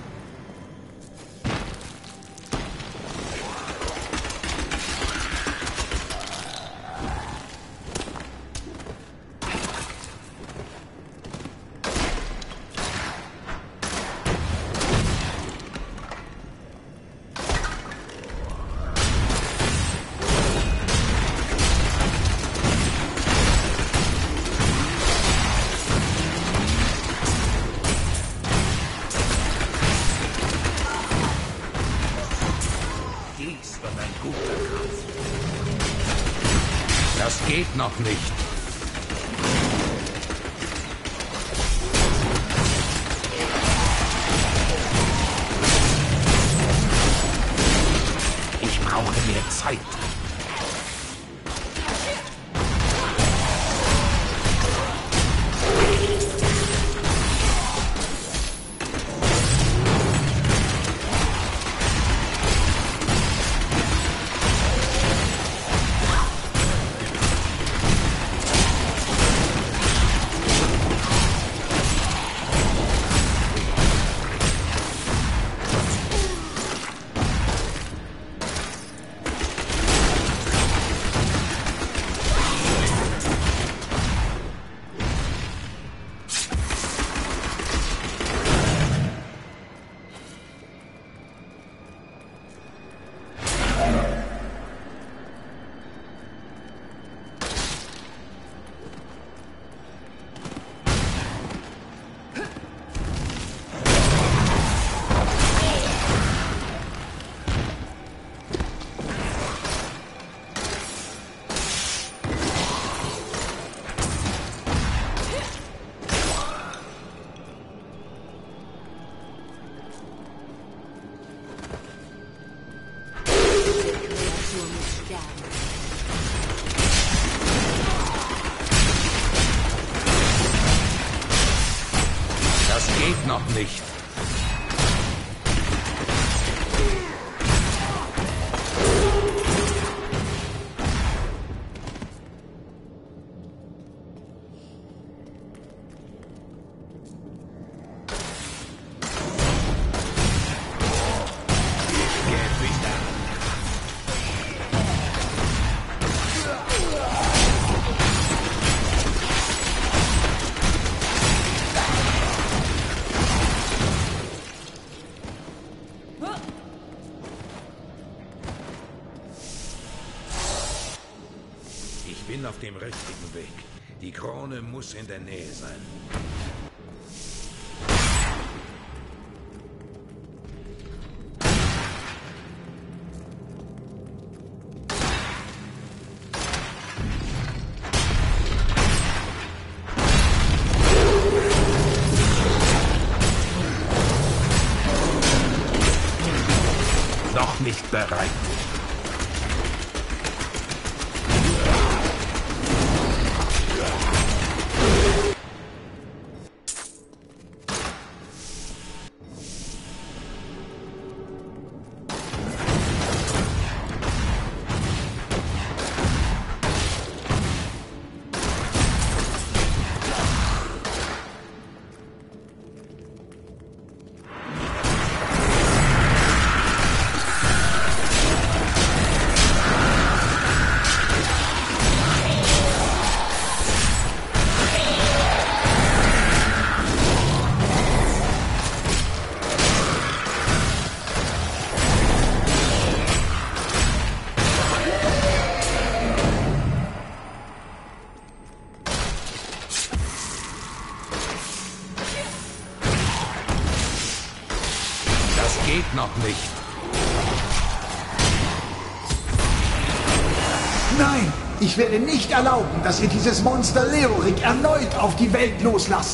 Dies wird ein guter Kampf. Das geht noch nicht. Ich brauche mehr Zeit. noch nicht. Ich bin auf dem richtigen Weg. Die Krone muss in der Nähe sein. Noch nicht bereit. Geht noch nicht. Nein, ich werde nicht erlauben, dass ihr dieses Monster Leorik erneut auf die Welt loslasst.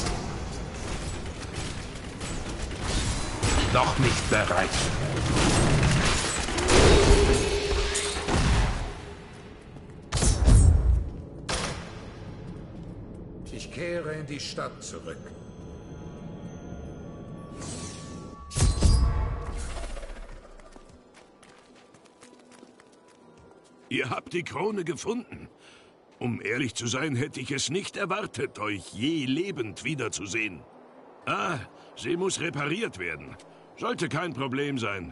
Noch nicht bereit. Ich kehre in die Stadt zurück. Ihr habt die Krone gefunden. Um ehrlich zu sein, hätte ich es nicht erwartet, euch je lebend wiederzusehen. Ah, sie muss repariert werden. Sollte kein Problem sein.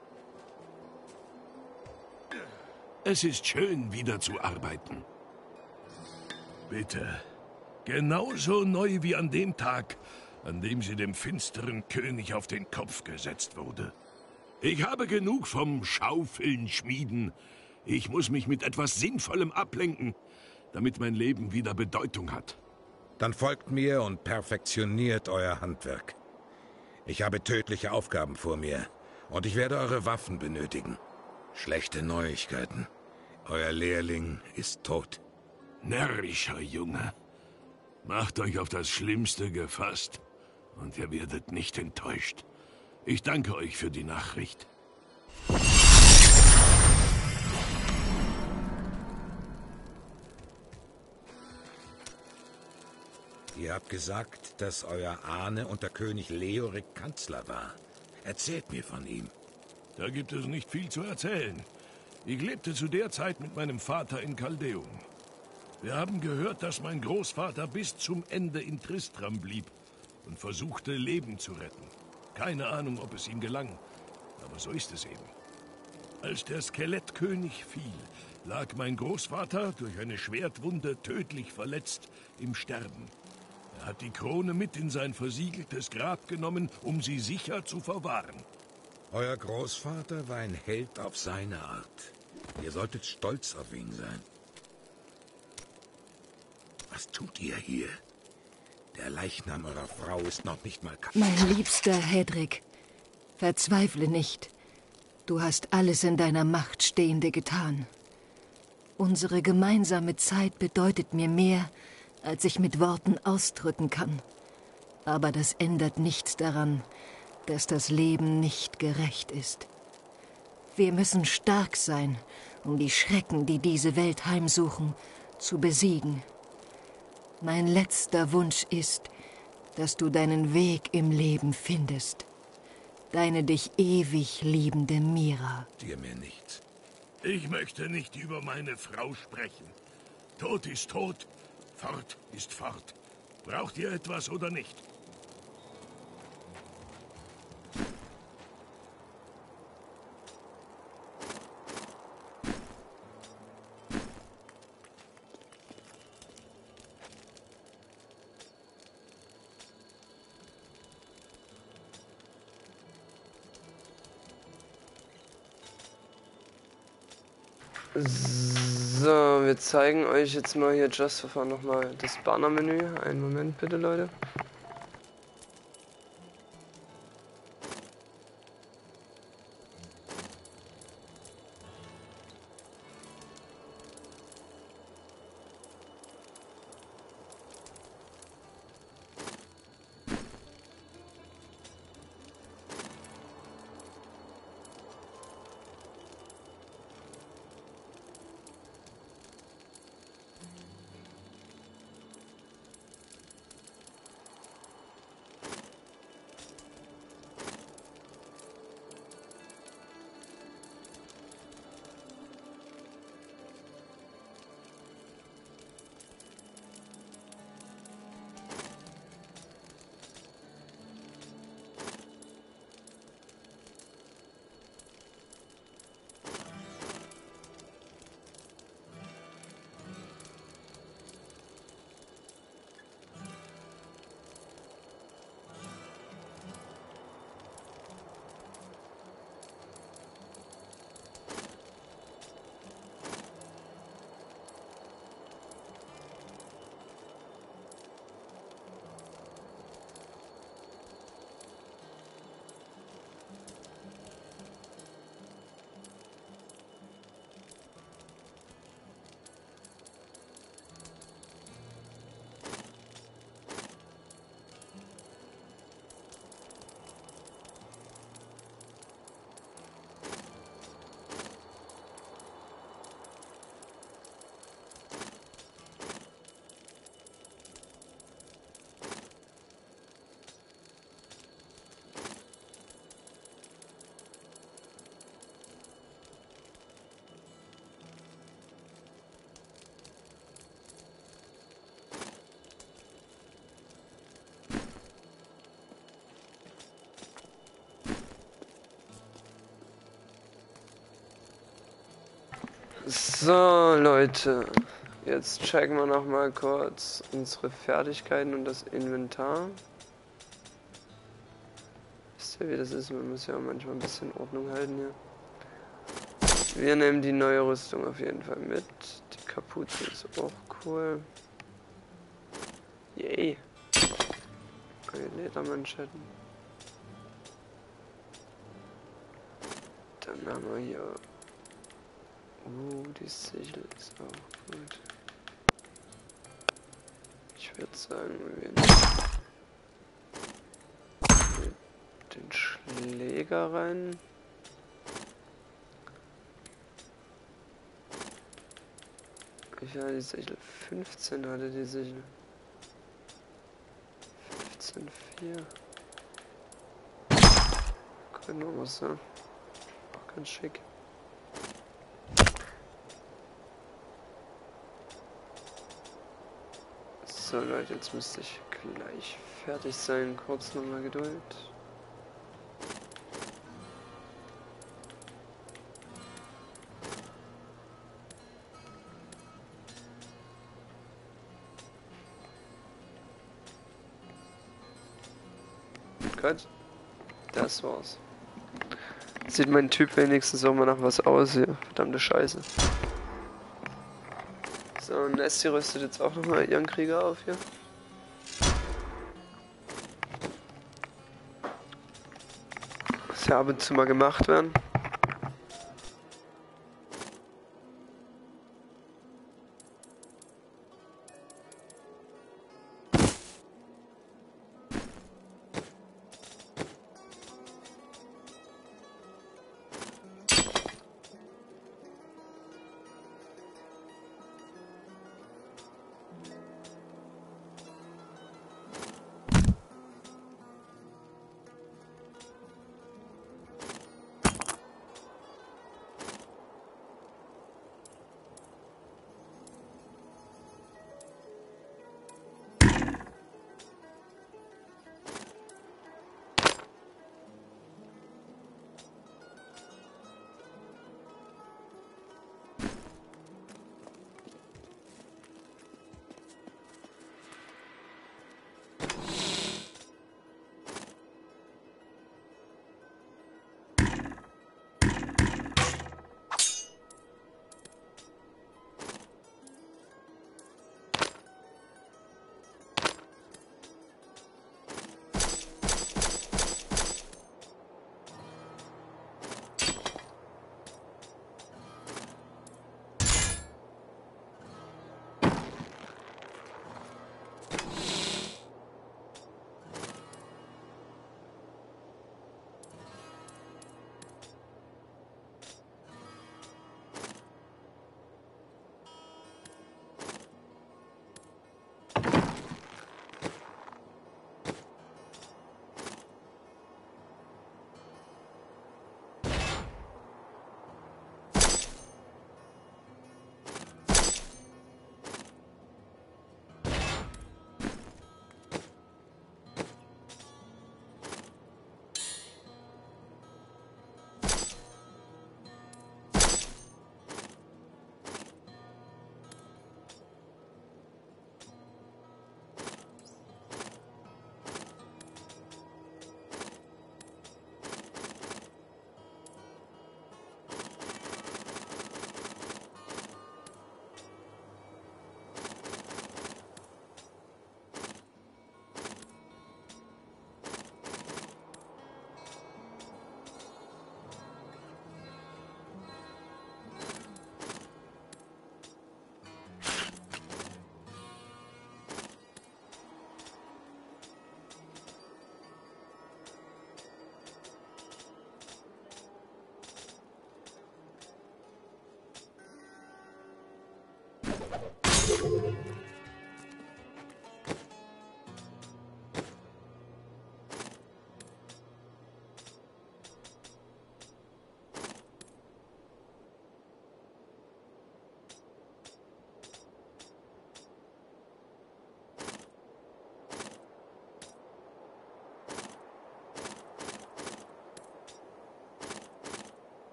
Es ist schön, wieder zu arbeiten. Bitte. Genauso neu wie an dem Tag, an dem sie dem finsteren König auf den Kopf gesetzt wurde. Ich habe genug vom Schaufeln schmieden. Ich muss mich mit etwas Sinnvollem ablenken, damit mein Leben wieder Bedeutung hat. Dann folgt mir und perfektioniert euer Handwerk. Ich habe tödliche Aufgaben vor mir und ich werde eure Waffen benötigen. Schlechte Neuigkeiten. Euer Lehrling ist tot. Närrischer Junge. Macht euch auf das Schlimmste gefasst und ihr werdet nicht enttäuscht. Ich danke euch für die Nachricht. Ihr habt gesagt, dass euer Ahne unter König Leorik Kanzler war. Erzählt mir von ihm. Da gibt es nicht viel zu erzählen. Ich lebte zu der Zeit mit meinem Vater in Caldeum. Wir haben gehört, dass mein Großvater bis zum Ende in Tristram blieb und versuchte, Leben zu retten. Keine Ahnung, ob es ihm gelang, aber so ist es eben. Als der Skelettkönig fiel, lag mein Großvater durch eine Schwertwunde tödlich verletzt im Sterben. Er hat die Krone mit in sein versiegeltes Grab genommen, um sie sicher zu verwahren. Euer Großvater war ein Held auf seine Art. Ihr solltet stolz auf ihn sein. Was tut ihr hier? Der Leichnam eurer Frau ist noch nicht mal kaputt. Mein liebster Hedrick, verzweifle nicht. Du hast alles in deiner Macht Stehende getan. Unsere gemeinsame Zeit bedeutet mir mehr, als ich mit Worten ausdrücken kann. Aber das ändert nichts daran, dass das Leben nicht gerecht ist. Wir müssen stark sein, um die Schrecken, die diese Welt heimsuchen, zu besiegen. Mein letzter Wunsch ist, dass du deinen Weg im Leben findest. Deine dich ewig liebende Mira. Dir mir nichts. Ich möchte nicht über meine Frau sprechen. Tot ist tot, fort ist fort. Braucht ihr etwas oder nicht? So, wir zeigen euch jetzt mal hier Just for Fun nochmal das Bannermenü. Einen Moment bitte, Leute. So, Leute, jetzt checken wir noch mal kurz unsere Fertigkeiten und das Inventar. Wisst ihr, wie das ist? Man muss ja manchmal ein bisschen Ordnung halten hier. Wir nehmen die neue Rüstung auf jeden Fall mit. Die Kapuze ist auch cool. Yay. Ledermanschetten. Dann haben wir hier... die Sichel ist auch gut. Ich würde sagen, wir nehmen den Schläger rein. Wie viel hat die Sichel? 15 hatte die Sichel. 15,4. Können wir was, ne? Auch ganz schick. So Leute, jetzt müsste ich gleich fertig sein. Kurz nochmal Geduld. Gut, das war's. Sieht mein Typ wenigstens auch mal nach was aus hier. Verdammte Scheiße. So, Nessie rüstet jetzt auch nochmal ihren Krieger auf hier. Das ja ab und zu mal gemacht werden.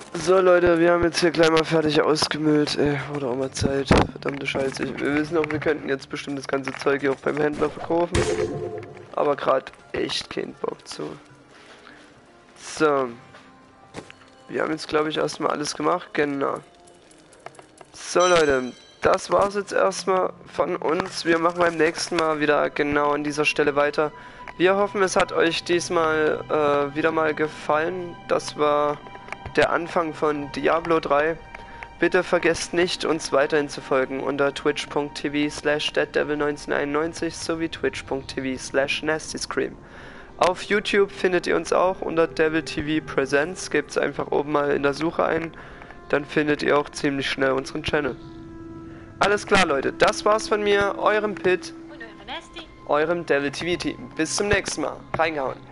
So Leute, wir haben jetzt hier gleich mal fertig ausgemüllt. Wurde auch mal Zeit. Verdammte Scheiße. Wir wissen auch, wir könnten jetzt bestimmt das ganze Zeug hier auch beim Händler verkaufen. Aber gerade echt keinen Bock zu. So. Wir haben jetzt, glaube ich, erstmal alles gemacht. Genau. So Leute, das war's jetzt erstmal von uns. Wir machen beim nächsten Mal wieder genau an dieser Stelle weiter. Wir hoffen, es hat euch diesmal wieder mal gefallen. Das war der Anfang von Diablo 3. Bitte vergesst nicht, uns weiterhin zu folgen unter twitch.tv/deaddevil1991 sowie twitch.tv/nastyscream. Auf YouTube findet ihr uns auch unter Devil TV Presents. Gebt's einfach oben mal in der Suche ein, dann findet ihr auch ziemlich schnell unseren Channel. Alles klar Leute, das war's von mir, eurem Pit, eurem Devil TV Team. Bis zum nächsten Mal. Reingehauen.